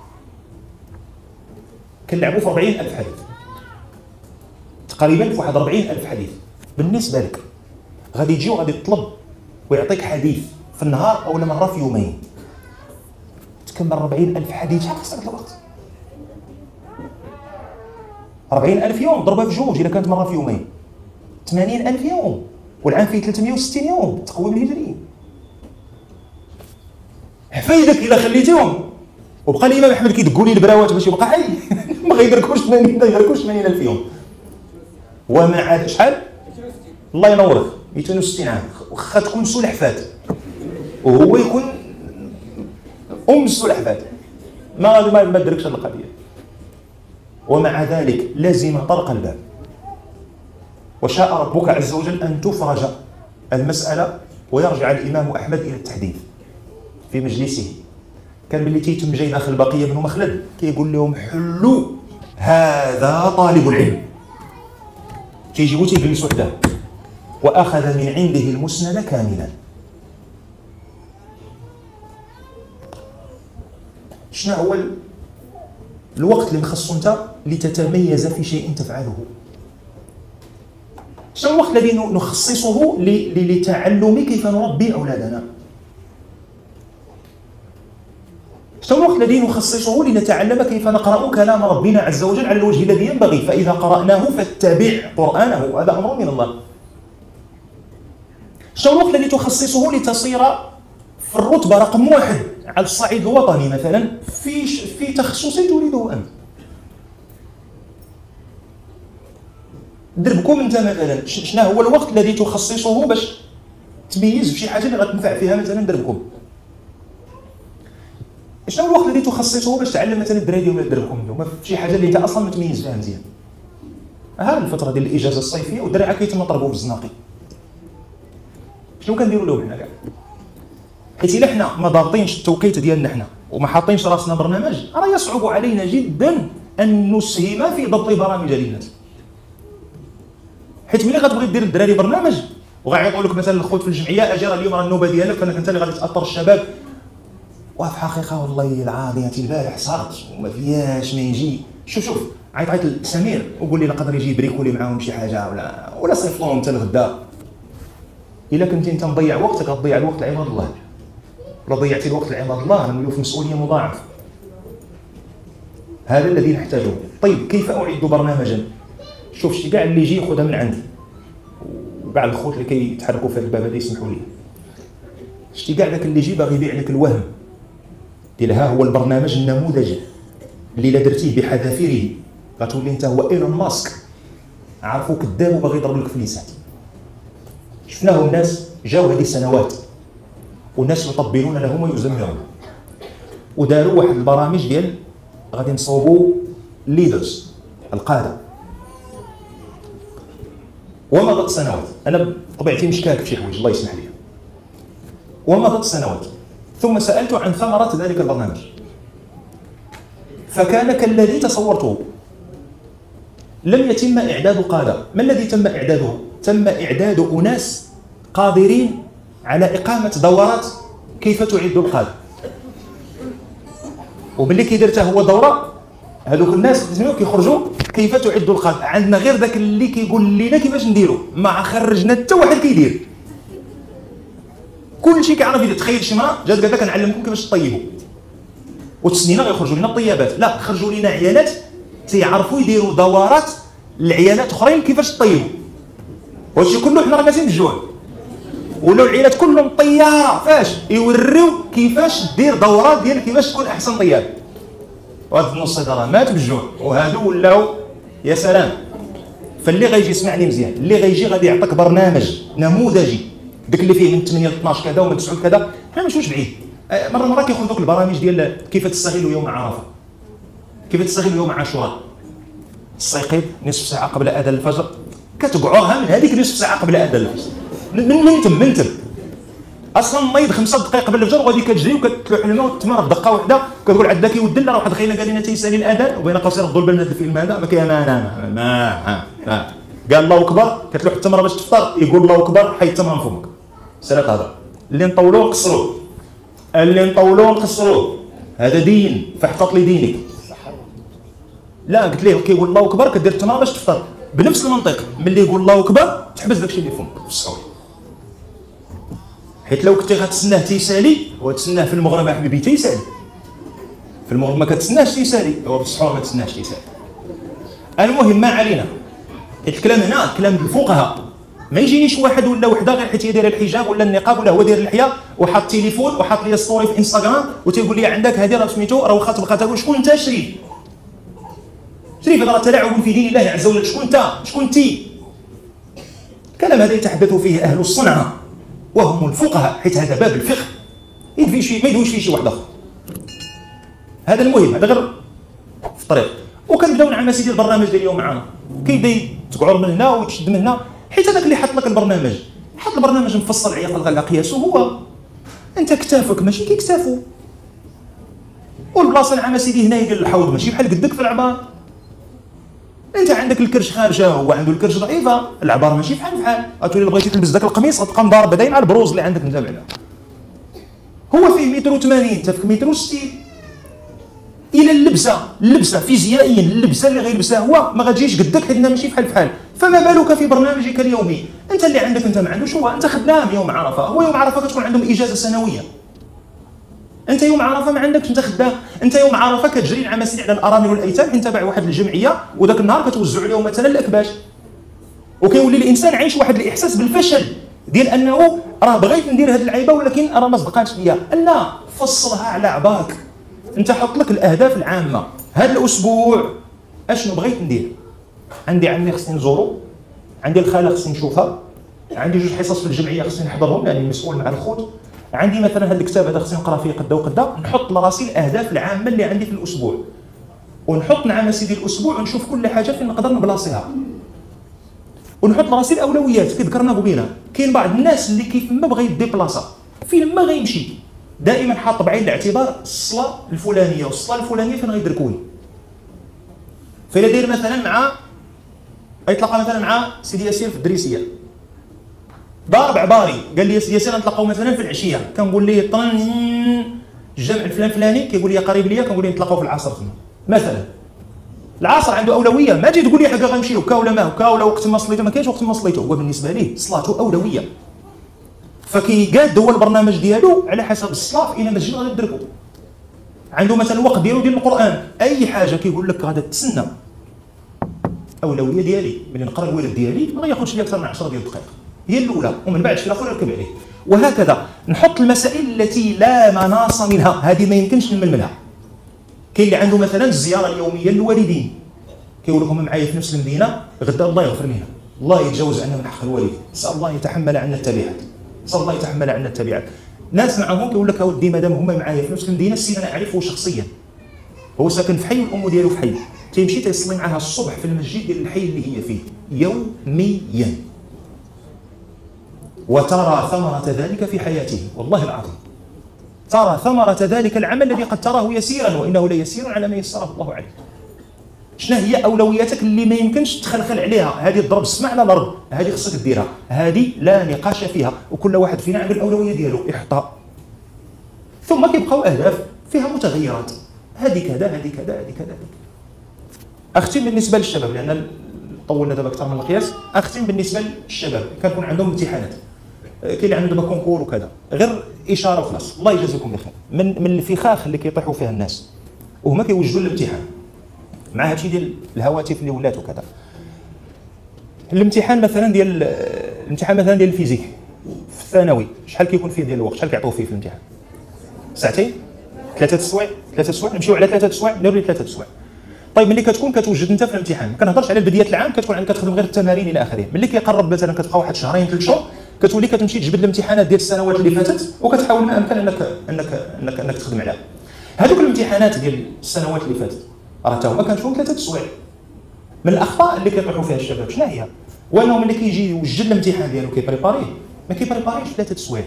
كنلعبوا في أربعين ألف حديث تقريبا، في واحد أربعين ألف حديث. بالنسبه لك غادي تجي وغادي تطلب ويعطيك حديث في النهار او مره في يومين، تكمل أربعين ألف حديث، شحال خصك الوقت؟ أربعين ألف يوم ضربها في جوج اذا كانت مره في يومين، ثمانين ألف يوم، والعام فيه ثلاثمائة وستين يوم التقويم الهجري. حفايدك الا خليتيهم وبقى الامام احمد كيدقوا لي البراوات باش يبقى حي ما غيدركوش ثمانين ما غيدركوش ثمانين ألف يوم. ومع شحال؟ الله ينورك مئتين وستين عام، واخا تكون سلحفات وهو يكون ام السلحفات ما ما ما دركش هذه القضيه. ومع ذلك لازم طرق الباب، وشاء ربك عز وجل ان تفرج المساله ويرجع الامام احمد الى التحديث في مجلسه. كان ملي تيتم جاي داخل بقيه بن مخلد كيقول لهم حلوا هذا طالب العلم، كيجيبوا تيجلسوا حداه، واخذ من عنده المسند كاملا. شنو هو الوقت اللي خصو انت لتتميز في شيء تفعله؟ شنو الوقت الذي نخصصه لتعلم كيف نربي اولادنا؟ شنو الوقت الذي نخصصه لنتعلم كيف نقرأ كلام ربنا عز وجل على الوجه الذي ينبغي؟ فإذا قرأناه فاتبع قرآنه، هذا أمر من الله. شنو الوقت الذي تخصصه لتصير في الرتبة رقم واحد على الصعيد الوطني مثلا في في تخصص تريده أنت؟ دربكم أنت مثلا شنو هو الوقت الذي تخصصه باش تميز في شي حاجة اللي غتنفع فيها مثلا دربكم؟ شنو الوقت الذي تخصصه باش تعلم مثلا الدراري ولا دربكم اليوم في شي حاجه اللي انت اصلا متميز فيها مزيان؟ ها الفتره ديال الاجازه الصيفيه والدراري كيتم طربوا بالزناقي، شنو كنديروا لهم حنا كاع؟ حيت الا حنا ما ضابطينش التوقيت ديالنا حنا وما حاطينش راسنا برنامج، راه يصعب علينا جدا ان نسهم في ضبط برامج للناس. حيت ملي غتبغي دير للدراري برنامج وغيعيطوا لك مثلا الخوت في الجمعيه اجي راه اليوم راه النوبه ديالك، فانك انت اللي غادي تاثر الشباب. وفي حقيقه والله العظيم البارح صارت وما فياش ما يجي. شوف شوف عيط عيط لسمير وقول لي لا قدر يجي بريكولي معاهم شي حاجه ولا ولا صيفطوهم انت الغدا. الا كنتي انت مضيع وقتك غتضيع الوقت لعباد الله، ولا ضيعتي الوقت لعباد الله غنوليو في مسؤوليه مضاعفه. هذا الذي نحتاجه. طيب كيف اعد برنامجا؟ شوف شتي كاع اللي يجي ياخذها من عندي، وكاع الخوت اللي كيتحركوا في هذا الباب هذا يسمحوا لي. شتي كاع داك اللي يجي باغي يبيع لك الوهم ديال ها هو البرنامج النموذجي اللي الا درتيه بحذافيره غتولي انت هو ايلون ماسك، عارفو كذاب وباغي يضرب لك فليسات. شفناه الناس جاو هذه السنوات والناس يطبلون لهم ويزمرون، وداروا واحد البرامج ديال غادي نصوبوا ليدرز القاده. ومضت سنوات، انا بطبيعتي مشكاك في شي حوايج الله يسمح لي، ومضت سنوات ثم سالت عن ثمره ذلك البرنامج فكان كالذي تصورته. لم يتم اعداد قاده. ما الذي تم اعداده؟ تم اعداد اناس قادرين على اقامه دورات كيف تعد القاده. وملي كي درتها هو دوره هذوك الناس كيخرجوا كيف تعد القاده. عندنا غير ذاك اللي كيقول لنا كيفاش نديروا، ما خرجنا حتى واحد كيدير. كلشي كيعرف يدير. تخيل شي مرة جات قالت لك كنعلمكم كيفاش تطيبوا، وتسنينا غيخرجوا لنا الطيابات. لا، خرجوا لنا عيالات تيعرفوا يديروا دورات لعيالات اخرين كيفاش تطيبوا. وهادشي كله حنا راه ماشي بالجوع، ولاو العيالات كلهم طياره فاش يوريو كيفاش دير دورات ديال كيفاش تكون احسن طياب. وهاد النص راه مات بالجوع، وهادو ولاو يا سلام. فاللي غيجي يسمعني مزيان، اللي غيجي غادي يعطيك برنامج نموذجي داك اللي فيه من ثمانية ل اثناش كذا ومن تسعة كذا. حنا ماشيوش بعيد. مره مره كياخذ دوك البرامج ديال كيف تستغل يوم عرفه، كيف تستغل يوم عاشوراء. الصيقيب نصف ساعه قبل اذان الفجر، كتقعوها من هذيك نصف ساعه قبل اذان الفجر. من من تم من تم اصلا نايض خمسة دقائق قبل الفجر وغادي كتجري وكتلوح لنا وتمر بدقه واحده كتقول عاد ذاك يودل راه واحد خينا قال لنا تيسالي الاذان وبين قوسين ردوا لنا هذا الفيلم هذا ما كاين ما ما ما ما قال الله اكبر كتلوح التمره باش تفطر يقول الله اكبر حيد التمره من فمك. سالات هذا اللي نطولوه نقصروه، اللي نطولوه نقصروه، هذا دين فاحتط لي دينك. لا قلت ليه كيقول الله اكبر كدير التمره باش تفطر بنفس المنطق. ملي يقول الله اكبر تحبس داكشي اللي فمك في السحور، حيت لو كنتي غتسناه تيسالي وتسناه في المغرب حبيبي تيسالي، في المغرب ما كتسناش تيسالي، هو في السحور ما تسناش تيسالي. المهم ما علينا، حيت الكلام هنا كلام الفقهاء. ما يجينيش واحد ولا وحده غير حيت هي دايره الحجاب ولا النقاب ولا هو داير اللحيه وحاط تليفون وحاط لي ستوري في انستغرام وتيقول لي عندك هذه راه سميتو راه واخا تبقى تقول شكون انت شريف؟ شريف هذا راه تلاعب في دين الله عز وجل. شكون انت؟ شكون انتي؟ الكلام هذا يتحدث فيه اهل الصنعه وهم الفقهاء، حيت هذا باب الفقه يدفي شي ما يدويش فيه شي واحد اخر. هذا المهم، هذا غير في الطريق. وكنبداو نعم سيدي البرنامج ديال اليوم معنا كيبدا تقعر من هنا وتشد من هنا، حيت هذاك اللي حط لك البرنامج حط البرنامج مفصل عياق على قياسه هو. انت كتافك ماشي كي كتافو، والبلاصه نعم سيدي هنا ديال الحوض ماشي بحال قدك في العبار. انت عندك الكرش خارجه هو عنده الكرش ضعيفه، العبار ماشي بحال بحال. غتولي بغيتي تلبس ذاك القميص غتبقى مضارب بعدا مع البروز اللي عندك انت بعدا. هو فيه متر وثمانين انت فيك متر وستين. الى اللبسه اللبسه فيزيائيا اللبسه اللي غيلبسها هو ما غاتجيش قدك حيت ماشي بحال بحال. فما بالك في برنامجك اليومي؟ انت اللي عندك انت ما عندوش هو. انت خدام يوم عرفه، هو يوم عرفه كتكون عندهم اجازه سنويه. انت يوم عرفه ما عندكش، انت خدام. انت يوم عرفه كتجري نعم سيدي على الارامل والايتام حيت تابع واحد الجمعيه وذاك النهار كتوزع عليهم مثلا الاكباش. وكيولي الانسان عايش واحد الاحساس بالفشل ديال انه راه بغيت ندير هذه العيبه ولكن راه ما صدقاتش ليا. لا، فصلها على عباك. انت حط لك الاهداف العامه. هذا الاسبوع اشنو بغيت ندير؟ عندي عمي خصني نزورو، عندي الخاله خصني نشوفها، عندي جوج حصص في الجمعيه خصني نحضرهم لاني مسؤول مع الخوت، عندي مثلا هذا الكتاب هذا خصني نقرا فيه قدا وقدا. نحط لراسي الاهداف العامه اللي عندي في الاسبوع، ونحط نعم سيدي الاسبوع ونشوف كل حاجه فين نقدر نبلاصيها، ونحط لراسي الاولويات. كي ذكرنا قبيله كاين بعض الناس اللي كيف ما بغى يديبلاصا فين ما غيمشي دائما حاط بعين الاعتبار الصلاه الفلانيه والصلاه الفلانيه فين غيدركوني. فإلا داير مثلا مع يتلاقى مثلا مع سيدي ياسير في الدريسيه، ضارب عباري قال لي سيدي ياسير نتلاقاو مثلا في العشيه، كنقول ليه طن الجمع الفلان فلاني كيقول لي قريب ليا، كنقول ليه نتلاقاو في العصر تما مثلا. العصر عنده اولويه، ما تجي تقول لي حقا غنمشي هكا ولا ما هكا ولا وقت ما صليته ما كاينش وقت ما صليته. هو بالنسبه ليه صلاته اولويه، فكيقاد هو البرنامج ديالو على حسب الصلاه الى مسجد غادي تدركو. عنده مثلا الوقت ديالو ديال القران، اي حاجه كيقول لك غادا تسنى اولويه ديالي ملي نقرا الورد ديالي ما ياخذش لي اكثر من عشرة ديال الدقائق، هي الاولى ومن بعد شي الاخر نركب عليه. وهكذا نحط المسائل التي لا مناص منها، هذه ما يمكنش نململها. كاين اللي عنده مثلا الزياره اليوميه للوالدين، كيقول لهم معايا في نفس المدينه غدا الله يغفر لنا، الله يتجاوز عنا من حق الوالدين، نسال الله يتحمل عنا التبعات، نسال الله يتحمل عنا التبعات. ناس معهم كيقول لك اودي مادام هما معايا في نفس المدينه، السيد انا اعرفه شخصيا، هو ساكن في حي والام ديالو في حي، تيمشي تيصلي معاها الصبح في المسجد ديال الحي اللي هي فيه يوميا، وترى ثمرة ذلك في حياته، والله العظيم ترى ثمرة ذلك العمل الذي قد تراه يسيرا وإنه ليسير على ما يسره الله عليه. شنو هي أولوياتك اللي ما يمكنش تخلخل عليها؟ هذه الضرب السمع على الأرض، هذه خصك ديرها، هذه لا نقاش فيها، وكل واحد فينا عنده الأولوية ديالو يحطها. ثم كيبقاو أهداف فيها متغيرات، هذه كذا هذه كذا هذه كذا. أختم بالنسبة للشباب لأن طولنا دابا أكثر من القياس. أختم بالنسبة للشباب كنكون عندهم امتحانات، كاين اللي عنده دابا كونكور وكذا، غير اشاره وخلاص، الله يجازيكم بخير من من الفخاخ اللي كيطيحوا فيها الناس وهما كيوجدوا الامتحان مع هادشي ديال الهواتف اللي ولات وكذا. الامتحان مثلا ديال الامتحان مثلا ديال الفيزيك في الثانوي شحال كيكون فيه ديال الوقت؟ شحال كيعطيو فيه في الامتحان؟ ساعتين؟ ثلاثه السوايع؟ ثلاثه السوايع نمشيو على ثلاثه السوايع، نديروا ثلاثه السوايع. طيب ملي كتكون كتوجد انت في الامتحان، ما كنهضرش على بدايه العام، كتكون عندك كتخدم غير التمارين الى اخره. ملي كيقرب مثلا كتبقى واحد شهرين ثلاث شهور، كتولي كتمشي تجبد الامتحانات ديال السنوات اللي فاتت وكتحاول ما امكن انك انك انك انك تخدم عليها. هذوك الامتحانات ديال السنوات اللي فاتت راه تا هما كان فيهم ثلاثه السوايع. من الاخطاء اللي كيطيحوا فيها الشباب شنو هي؟ هو انه ملي كيجي يوجد الامتحان ديالو كيبريباريه، ما كيبريباريش ثلاثه السوايع.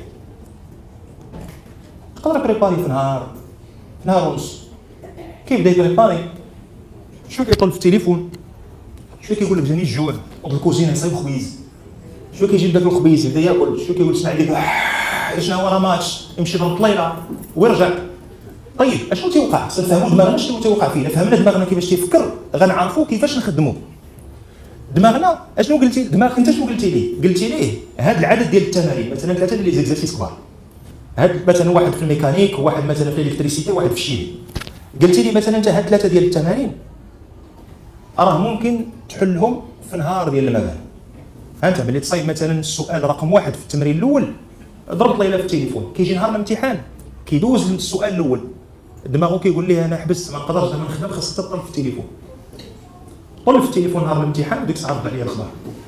تقدر بريباري في نهار في نهار ونص، كيبدا يبريباري شويه كيطل في التليفون، شويه كيقول لك جاني الجوع والكوزينه يصايب خبيز، شويه كيجيب داك الخبيز يبدا ياكل، شويه كيقول اسمع لي شنو هو راه ماتش، يمشي يضرب طليله ويرجع. طيب اشنو تيوقع؟ نفهموا دماغنا شنو تيوقع فيه، فهمنا دماغنا كيفاش تيفكر غنعرفوا كيفاش نخدموا دماغنا. اشنو قلتي دماغك انت شنو قلتي ليه؟ قلتي ليه هذا العدد ديال التمارين مثلا ثلاثه ديال ليزيكزارسيس كبار، هاد مثلا واحد في الميكانيك وواحد مثلا في الالكتريسيتي وواحد في الشيمي. قلتي لي مثلا انت هاد ثلاثه ديال التمارين راه ممكن تحلهم في نهار ديال المكان. انت ملي تصايب مثلا السؤال رقم واحد في التمرين الاول، ضربت ليله في التليفون، كيجي نهار الامتحان كيدوز السؤال الاول، دماغه كيقول ليه انا حبس ما نقدرش انا نخدم، خاصك تطل في التليفون. طل في التليفون نهار الامتحان وديك الساعه رد عليا الخبر،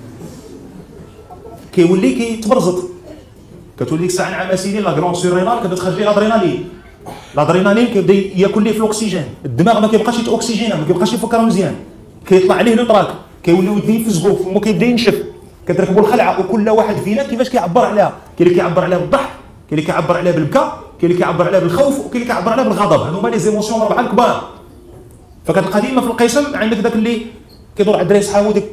كيولي كيتبرزط، كتولي ديك الساعه نعم اسيدي لا كرون سيرينال كتبدا تخرج ليه الادرينالين، الادرينالين كيبدا ياكل ليه في الاكسجين، الدماغ ما كيبقاش يتاكسجينا، ما كيبقاش يفكر مزيان، كيطلع عليه لو طراك، كيوليو يديه في الزقوف فمو كيبدا ينشف، كتركبوا الخلعه. وكل واحد فينا كيفاش كيعبر عليها، كاين اللي كيعبر عليها بالضحك، كاين اللي كيعبر عليها بالبكاء، كاين اللي كيعبر عليها بالخوف، وكاين اللي كيعبر عليها بالغضب. هادو هما لي زيموسيون اربعه الكبار. فكتلقى ديما في القسم عندك داك اللي كيدور على الدراري صحابو ديك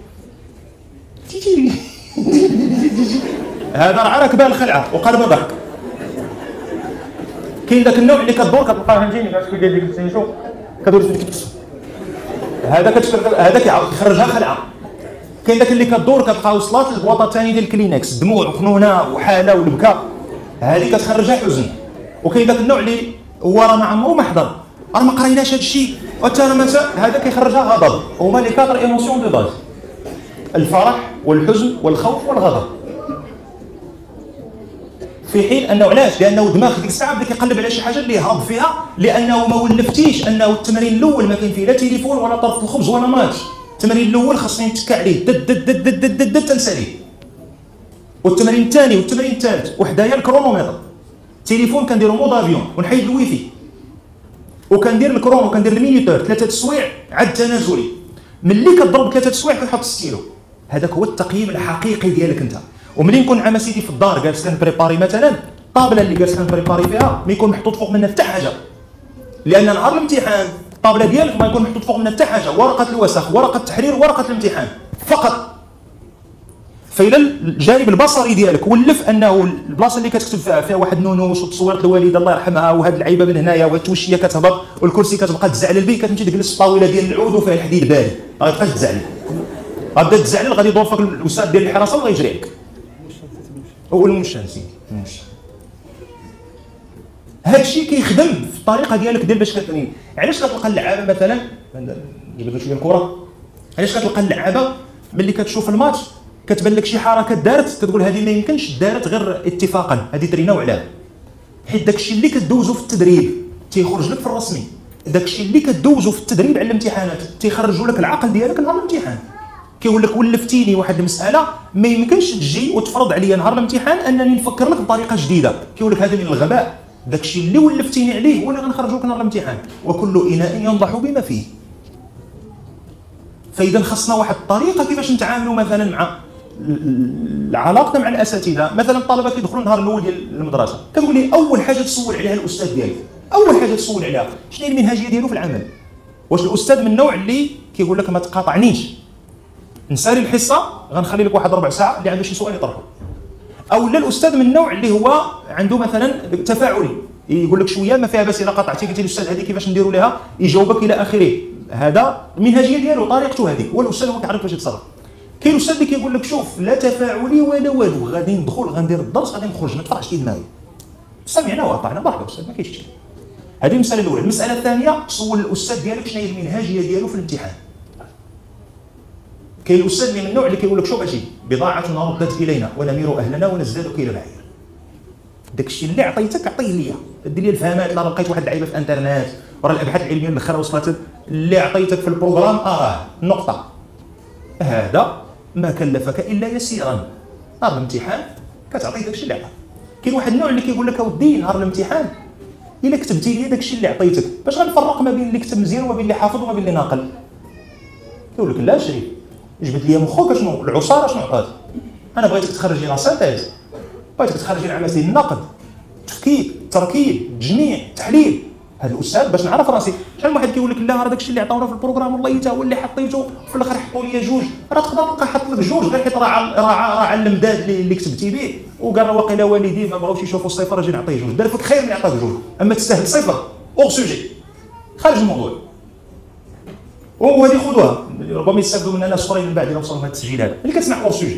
هذا راه راكبه الخلعه وقلبه ضحك. كاين داك النوع اللي كدور كتلقاه فهمتيني كاش كيدير ديك السيشو كدور في ديك هذا كتشكل هذا كيخرجها خلعه. كاين داك اللي كدور كتلقى وصلات للبواطه الثانيه ديال الكلينكس، دموع وخنونه وحاله والبكاء، هذه كتخرجها حزن. وكاين داك النوع اللي هو راه ما عمرو ما حضر، راه ما قريناش هذا الشيء وحتى انا هذا كيخرجها غضب. هما لي كاتر ايموسيون دو باز: الفرح والحزن والخوف والغضب. في حين انه علاش؟ لانه دماغ ديك الساعه بدا كيقلب على شي حاجه اللي يهرب فيها، لانه ما ولفتيش انه التمرين الاول ما كاين فيه لا تليفون ولا طرف الخبز ولا ماتش. التمرين الاول خاصني نتكى عليه دد دد دد دد دد دد تنسى ليه. والتمرين الثاني والتمرين الثالث وحدايا الكرونومتر، التليفون كنديرو مود افيون ونحيد الويفي، وكندير الكرون وكندير المينيتور ثلاثه السوايع عد تنازلي. ملي كتضرب ثلاثه السوايع كتحط الستيلو، هذاك هو التقييم الحقيقي ديالك انت. وملي نكون عام سيدي في الدار جالس كنبريباري مثلا الطابله اللي جالس كنبريباري فيها ما يكون محطوط فوق منها حتى حاجه، لان نهار الامتحان الطابله ديالك ما يكون محطوط فوق منها حتى حاجه، ورقه الوسخ ورقه التحرير ورقه الامتحان فقط. فإلى الجانب البصري ديالك ولف انه البلاصه اللي كتكتب فيها فيها واحد نونوش وتصويره الوالده الله يرحمها وهاد اللعيبه من هنايا والتوشيه كتهبط والكرسي كتبقى تزعلل به، كتمشي تجلس في الطاوله ديال العود وفيها الحديد بارد ما غتبقاش تزعلل، غتبدا تزعلل غادي يدور فيك الاستاذ ديال الحراسه وغيجري لك. هو المشان سيدي المشان. هذا الشيء كيخدم في الطريقه ديالك ديال باش كتبني. علاش كتلقى اللعابه مثلا نجيب لك شويه الكره، علاش كتلقى اللعابه ملي كتشوف الماتش كتبان لك شي حركه دارت كتقول هذه ما يمكنش دارت غير اتفاقا، هذه تريناو عليها، حيت داك الشيء اللي كدوزو في التدريب تيخرج لك في الرسمي، داك الشيء اللي كدوزو في التدريب على الامتحانات تيخرجوا لك العقل ديالك نهار الامتحان. كيقول لك ولفتيني واحد المساله ما يمكنش تجي وتفرض عليا نهار الامتحان انني نفكر لك بطريقه جديده، كيقول لك هذا من الغباء، داك الشيء اللي ولفتيني عليه هو اللي غنخرجوا لك نهار الامتحان، وكل اناء ينضح بما فيه. فاذا خصنا واحد الطريقه كيفاش نتعاملوا مثلا مع علاقتنا مع الاساتذه. مثلا الطلبه كيدخلوا النهار الاول ديال المدرسه كتقول لي اول حاجه تسول عليها الاستاذ ديالك، اول حاجه تسول عليها شنو هي المنهجيه ديالو في العمل. واش الاستاذ من النوع اللي كيقول لك ما تقاطعنيش نسالي الحصه غنخلي لك واحد ربع ساعه اللي عنده شي سؤال يطرحه، او لا الاستاذ من النوع اللي هو عنده مثلا تفاعلي يقول لك شويه ما فيها باس الا قطعتي قلتي الاستاذ هذه كيفاش نديروا لها يجاوبك الى اخره، هذا المنهجيه ديالو طريقته هذه، هو الاستاذ هو كيعرف كيفاش يتصرف. كاين الاستاذ اللي كيقول لك شوف لا تفاعلي ولا والو، غادي ندخل غندير الدرس غادي نخرج ما تفرحش دماغي، سمعنا وطعنا مرحبا استاذ ما كاينش مشكل. هذه المساله الاولى. المساله الثانيه سول الاستاذ ديالك شنو هي المنهجيه ديالو في الامتحان. كاين الاستاذ اللي من النوع اللي كيقول لك شوف اجي بضاعتنا ردت الينا ونمير اهلنا ونزداد كيل بعير، داك الشيء اللي عطيتك عطيه ليا، دير لي الفهمات. لا لقيت واحد اللعيبه في الانترنت وراه الابحاث العلميه اللي الاخرى وصلت اللي عطيتك في البروغرام اه نقطه، هذا ما كلفك الا يسيرا، نهار الامتحان كتعطي داك الشيء اللي عطاك. كاين واحد النوع اللي كيقول لك اودي نهار الامتحان الا كتبتي لي داك الشيء اللي عطيتك باش غنفرق ما بين اللي كتب مزيان وما بين اللي حافظ وما بين اللي ناقل. كيقول لك لا شريف جبت لي مخك شنو العصاره شنو عطات، انا بغيتك تخرج لي لا سانتيز، بغيتك تخرج لي عمليه النقد التفكيك التركيب التجميع التحليل. هذا الاستاذ باش نعرف راسي. شحال من واحد كيقول لك لا راه داك الشيء اللي عطاونا في البروغرام والله حتى هو اللي حطيته في الاخر حطوا لي جوج، راه تقدر تلقى حط لك جوج غير حيت راه راه راه المداد اللي, اللي كتبتي به وقال راه واقيلا والديه ما بغاوش يشوفوا الصفر اجي نعطيه جوج، دار فيك خير من يعطيك جوج، اما تستاهل صفر اور سوجي خارج الموضوع. وهذه خذوها ربما يستافدوا منها ناس اخرين من بعد الا وصلوا لهذا التسجيل هذا اللي كتسمع اور سوجي.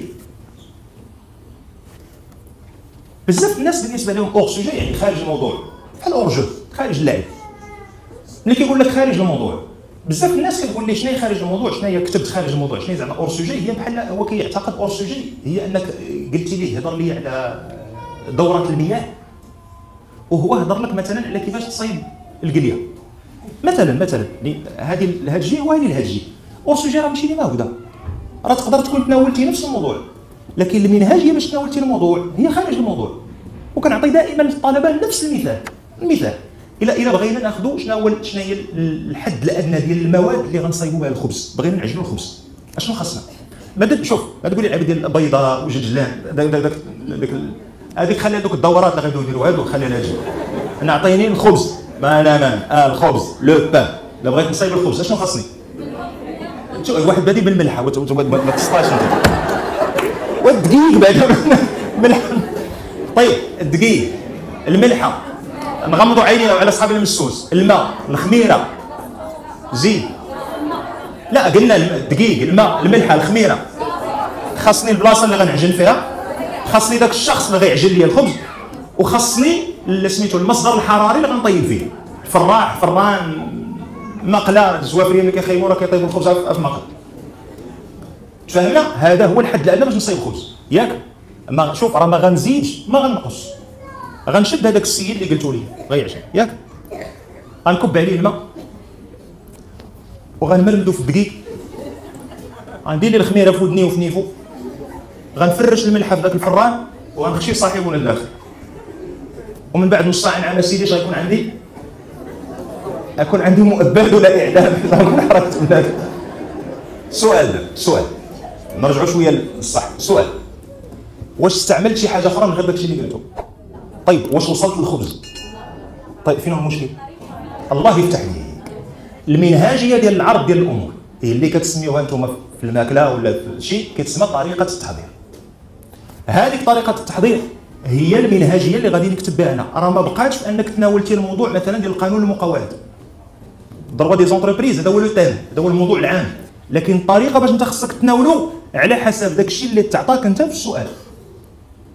بزاف الناس بالنسبه لهم اور سوجي يعني خارج الموضوع، بحال اور جو خارج اللعب. ملي كيقول لك خارج الموضوع بزاف الناس كتقول لي شنو هي خارج الموضوع، شنو هي كتبت خارج الموضوع، شنو هي زعما اور سوجي. هي بحال هو كيعتقد اور سوجي هي انك قلتي ليه هضر لي على دوره المياه وهو هضر لك مثلا على كيفاش تصيب القليه مثلا مثلا هذه الهجيه وهذه الهجيه. اور سوجي راه ماشي ديما هكذا، راه تقدر تكون تناولتي نفس الموضوع لكن المنهجيه باش تناولتي الموضوع هي خارج الموضوع. وكنعطي دائما للطلبه نفس المثال المثال الا الا بغينا ناخذوا شنو هو شنو هي الحد الادنى ديال المواد اللي غنصايبوا بها الخبز، بغينا نعجنوا الخبز اشنو خاصنا. ما شوف ما تقول لي لعبه ديال البيضاء وجلجلان داك داك داك هذيك خليها دوك الدورات اللي غاديو يديروا هادو خليها لها جنب. انا عطيني الخبز ما انا مان اه الخبز لو بان لا بغيت نصايب الخبز اشنو خاصني. شوف واحد بادي بالملحه ما تصطاش انت والدقيق بعدا ملح. طيب الدقيق الملحه نغمضوا عينينا على اصحاب المسوس، الماء الخميره زيد لا قلنا الدقيق الماء الملحه الخميره. خاصني البلاصه اللي غنعجن فيها، خاصني داك الشخص اللي غيعجن لي الخبز، وخاصني اللي سميتو المصدر الحراري اللي غنطيب فيه، فراح فران مقله الزوافريه اللي كيخيموا راه كيطيبوا الخبز في مقله. تفهمنا؟ هذا هو الحد الادنى باش نصايب الخبز ياك. ما شوف راه ما غنزيدش ما غنقص، غنشد هذاك السيد اللي قلتو لي غيعجن ياك، غنكب عليه الماء وغنمرمدو في الدقيق، غندير لي الخميره في ودني وفي نيفو، غنفرش الملحه في ذاك الفران وغنخشي صاحبنا للداخل. ومن بعد نص ساعه نعم سيدي اش غيكون عندي؟ اكون عندي مؤبد ولا اعدام غنكون حركت بنادم. سؤال دابا سؤال نرجعوا شويه للصح. سؤال واش استعملت شي حاجه اخرى من غير داكشي اللي قلتو؟ طيب واش وصلت للخبز؟ طيب فين هو المشكل؟ الله يفتح عليك. المنهجيه ديال العرض ديال الامور هي اللي كتسميوها انتم في الماكله ولا في شيء كتسمى طريقه التحضير. هذيك طريقه التحضير هي المنهجيه اللي غادي نكتب بها انا. راه ما بقاتش في انك تناولتي الموضوع مثلا ديال قانون المقاولات ضربه دي زونتربريز، هذا هو لو تيم، هذا هو الموضوع العام، لكن الطريقه باش انت خصك تناولو على حسب داك الشيء اللي تعطاك انت في السؤال.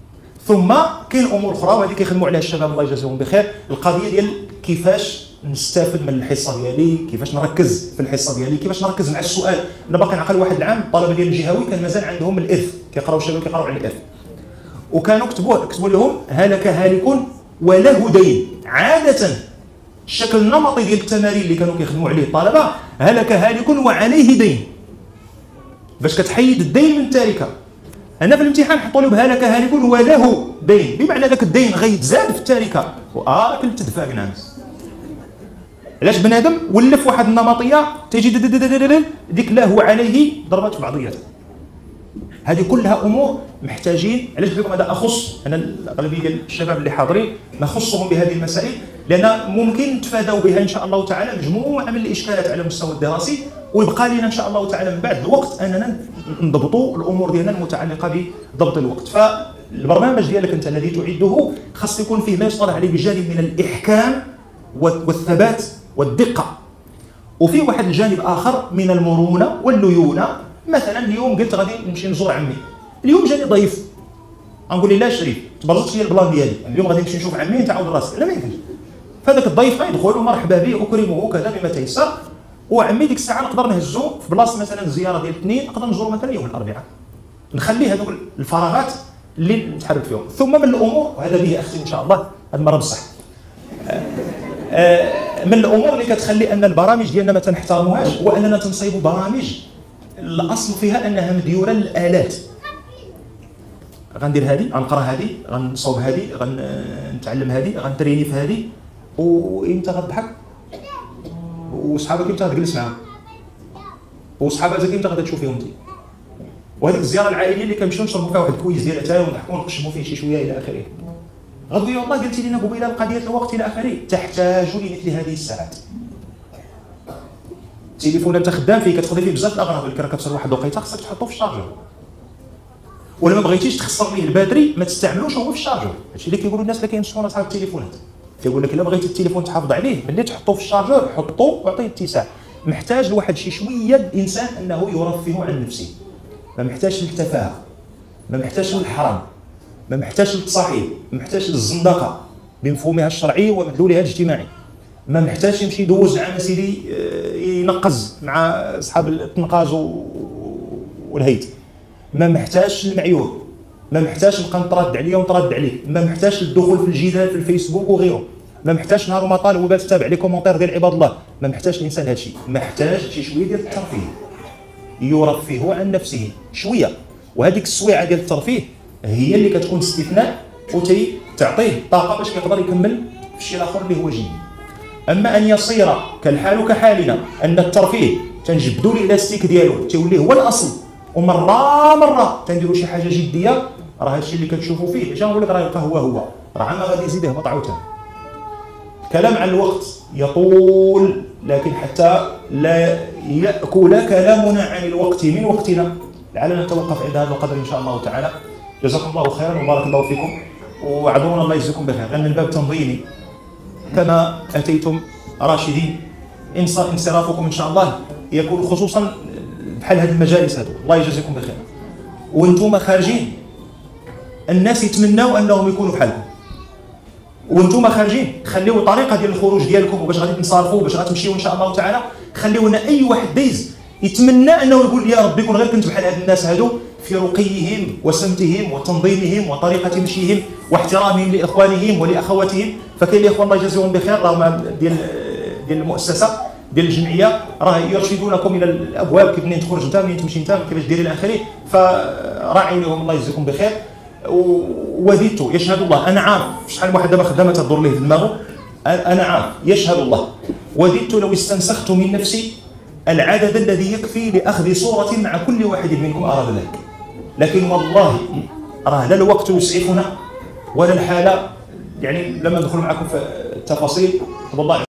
ثم كاين امور اخرى وهذه كيخدموا عليها الشباب الله يجازيهم بخير، القضيه ديال كيفاش نستافد من الحصه ديالي، كيفاش نركز في الحصه ديالي، كيفاش نركز مع السؤال. انا باقي نعقل واحد العام الطلبه ديال الجهوي كان مازال عندهم الارث، كيقراو الشباب كيقراو على الارث، وكانوا كتبوا كتبوا لهم هلك هالك وله دين. عاده الشكل النمطي ديال التمارين اللي كانوا كيخدموا عليه الطلبه هلك هالك وعليه دين، باش كتحيد الدين من التركه. هنا في الامتحان حطوا لهم هلك هالك وله دين، بمعنى ذاك الدين غيتزاد في التركه، واه راك تدفع بناس. علاش بنادم ولف واحد النمطيه تيجي ديك لا هو عليه ضربات في بعضياتها. هذه كلها امور محتاجين. علاش قلت لكم هذا اخص انا الاغلبيه ديال الشباب اللي حاضرين نخصهم بهذه المسائل، لان ممكن نتفادوا بها ان شاء الله تعالى مجموعه من الاشكالات على المستوى الدراسي، ويبقى لنا ان شاء الله تعالى من بعد الوقت اننا نضبطوا الامور ديالنا المتعلقه بضبط الوقت. فالبرنامج ديالك انت الذي تعده خاص يكون فيه ما يصطلح عليه بجانب من الاحكام والثبات والدقه، وفي واحد الجانب اخر من المرونه والليونه. مثلا اليوم قلت غادي نمشي نزور عمي، اليوم جاني ضيف، غنقول له لا شريف تبرزت لي البلان ديالي، اليوم غادي نمشي نشوف عمي نتعاود راسك، لا ما يمكنش. فهذاك الضيف غيدخل ومرحبا به اكرمه كذا بما تيسر، وعمي ديك الساعه نقدر نهزو في بلاصه مثلا الزياره ديال الاثنين نقدر نزورو مثلا يوم الاربعاء، نخلي هذوك الفراغات اللي نتحرك فيهم. ثم من الامور، وهذا به اختي ان شاء الله هذه المره بصح، من الامور اللي كتخلي ان البرامج ديالنا ما تنحترموهاش هو اننا تنصيبوا برامج الاصل فيها انها مديوره للالات. غندير هذه، غنقرا هذه، غنصوب هذه، غنتعلم هذه، غنتريني في هذه، وامتى غتضحك؟ وصحابك امتى غتجلس معاهم؟ وصحاباتك امتى غادي تشوف فيهم انت؟ وهذيك الزياره العائليه اللي كنمشيو نشربوا فيها واحد الكويس ديال اتاي ونضحكوا ونقشموا فيه شي شويه الى اخره. غتقولي والله قلتي لنا قبيله القضيه الوقت الى اخره. تحتاج لمثل هذه الساعات. التليفون انت خدام فيه كتقضي فيه بزاف الاغراض، اللي كتوصل واحد الوقيته خصك تحطو في الشارجور، ولا ما بغيتيش تخسر ليه الباتري ما تستعملوش هو في الشارجور. هادشي اللي كيقولوا الناس اللي كينصحوا اصحاب التليفونات، كيقول لك الا بغيتي التليفون تحافظ عليه ملي تحطوه في الشارجور حطوه وعطيه اتساع. محتاج لواحد شي شويه الانسان انه يرفه عن نفسه، ما محتاجش للتفاهه، ما محتاجش للحرام، ما محتاجش للتصاحب، ما محتاجش للزندقه بمفهومها الشرعي ومدلولها الاجتماعي، ما محتاجش يمشي يدوز عام سيدي ينقز مع اصحاب التنقاز والهيت، ما محتاجش المعيور، ما محتاجش نبقى نترد عليا ونترد عليه، ما محتاجش الدخول في الجدال في الفيسبوك وغيره، ما محتاجش نهار وما طال وبات تتابع لي كومونتير ديال عباد الله، ما محتاجش الانسان هذا الشيء، محتاج شي شويه ديال الترفيه، يرفه عن نفسه شويه. وهذيك السويعه ديال الترفيه هي اللي كتكون استثناء وتي تعطيه طاقه باش يقدر يكمل في الشيء الاخر اللي هو جيد. اما ان يصير كالحال كحالنا ان الترفيه تنجبدوا الالاستيك ديالو تيولي هو الاصل، ومره مره تنديروا شي حاجه جديه، راه هادشي اللي كتشوفوا فيه باش نقول لك راه يبقى هو هو، راه عما غادي يزيد يهبط عاوتاني. الكلام عن الوقت يطول، لكن حتى لا ياكل كلامنا عن الوقت من وقتنا، لعلنا نتوقف عند هذا القدر ان شاء الله تعالى. جزاكم الله خيرا وبارك الله فيكم، وعذرونا الله يجزيكم بخير، لان من باب تنظيمي كما اتيتم راشدين انصرافكم ان شاء الله يكون خصوصا بحال هذه المجالس هذو. الله يجزيكم بخير. وانتم خارجين الناس يتمناو انهم يكونوا بحالكم، وانتم خارجين خليو الطريقه ديال الخروج ديالكم وباش غادي تنصرفوا باش غتمشيو ان شاء الله تعالى، خليو لنا اي واحد دايز يتمنى انه يقول يا ربي كون غير كنت بحال هاد الناس هادو في رقيهم وسمتهم وتنظيمهم وطريقه مشيهم واحترامهم لاخوانهم ولاخواتهم. فكاين الاخوان الله يجازيهم بخير راهم ديال ديال المؤسسه ديال الجمعيه راه يرشدونكم الى الابواب كيف منين تخرج انت منين تمشي انت كيفاش ديري الى اخره، فراعيوا لهم الله يجزيكم بخير. ووددت يشهد الله، انا عارف شحال واحد دابا خدامه تدور ليه في دماغه، انا عارف يشهد الله، وددت لو استنسخت من نفسي العدد الذي يكفي لاخذ صوره مع كل واحد منكم اراد ذلك، لكن والله راه لا الوقت يسعفنا ولا الحاله، يعني لما ندخل معكم في التفاصيل والله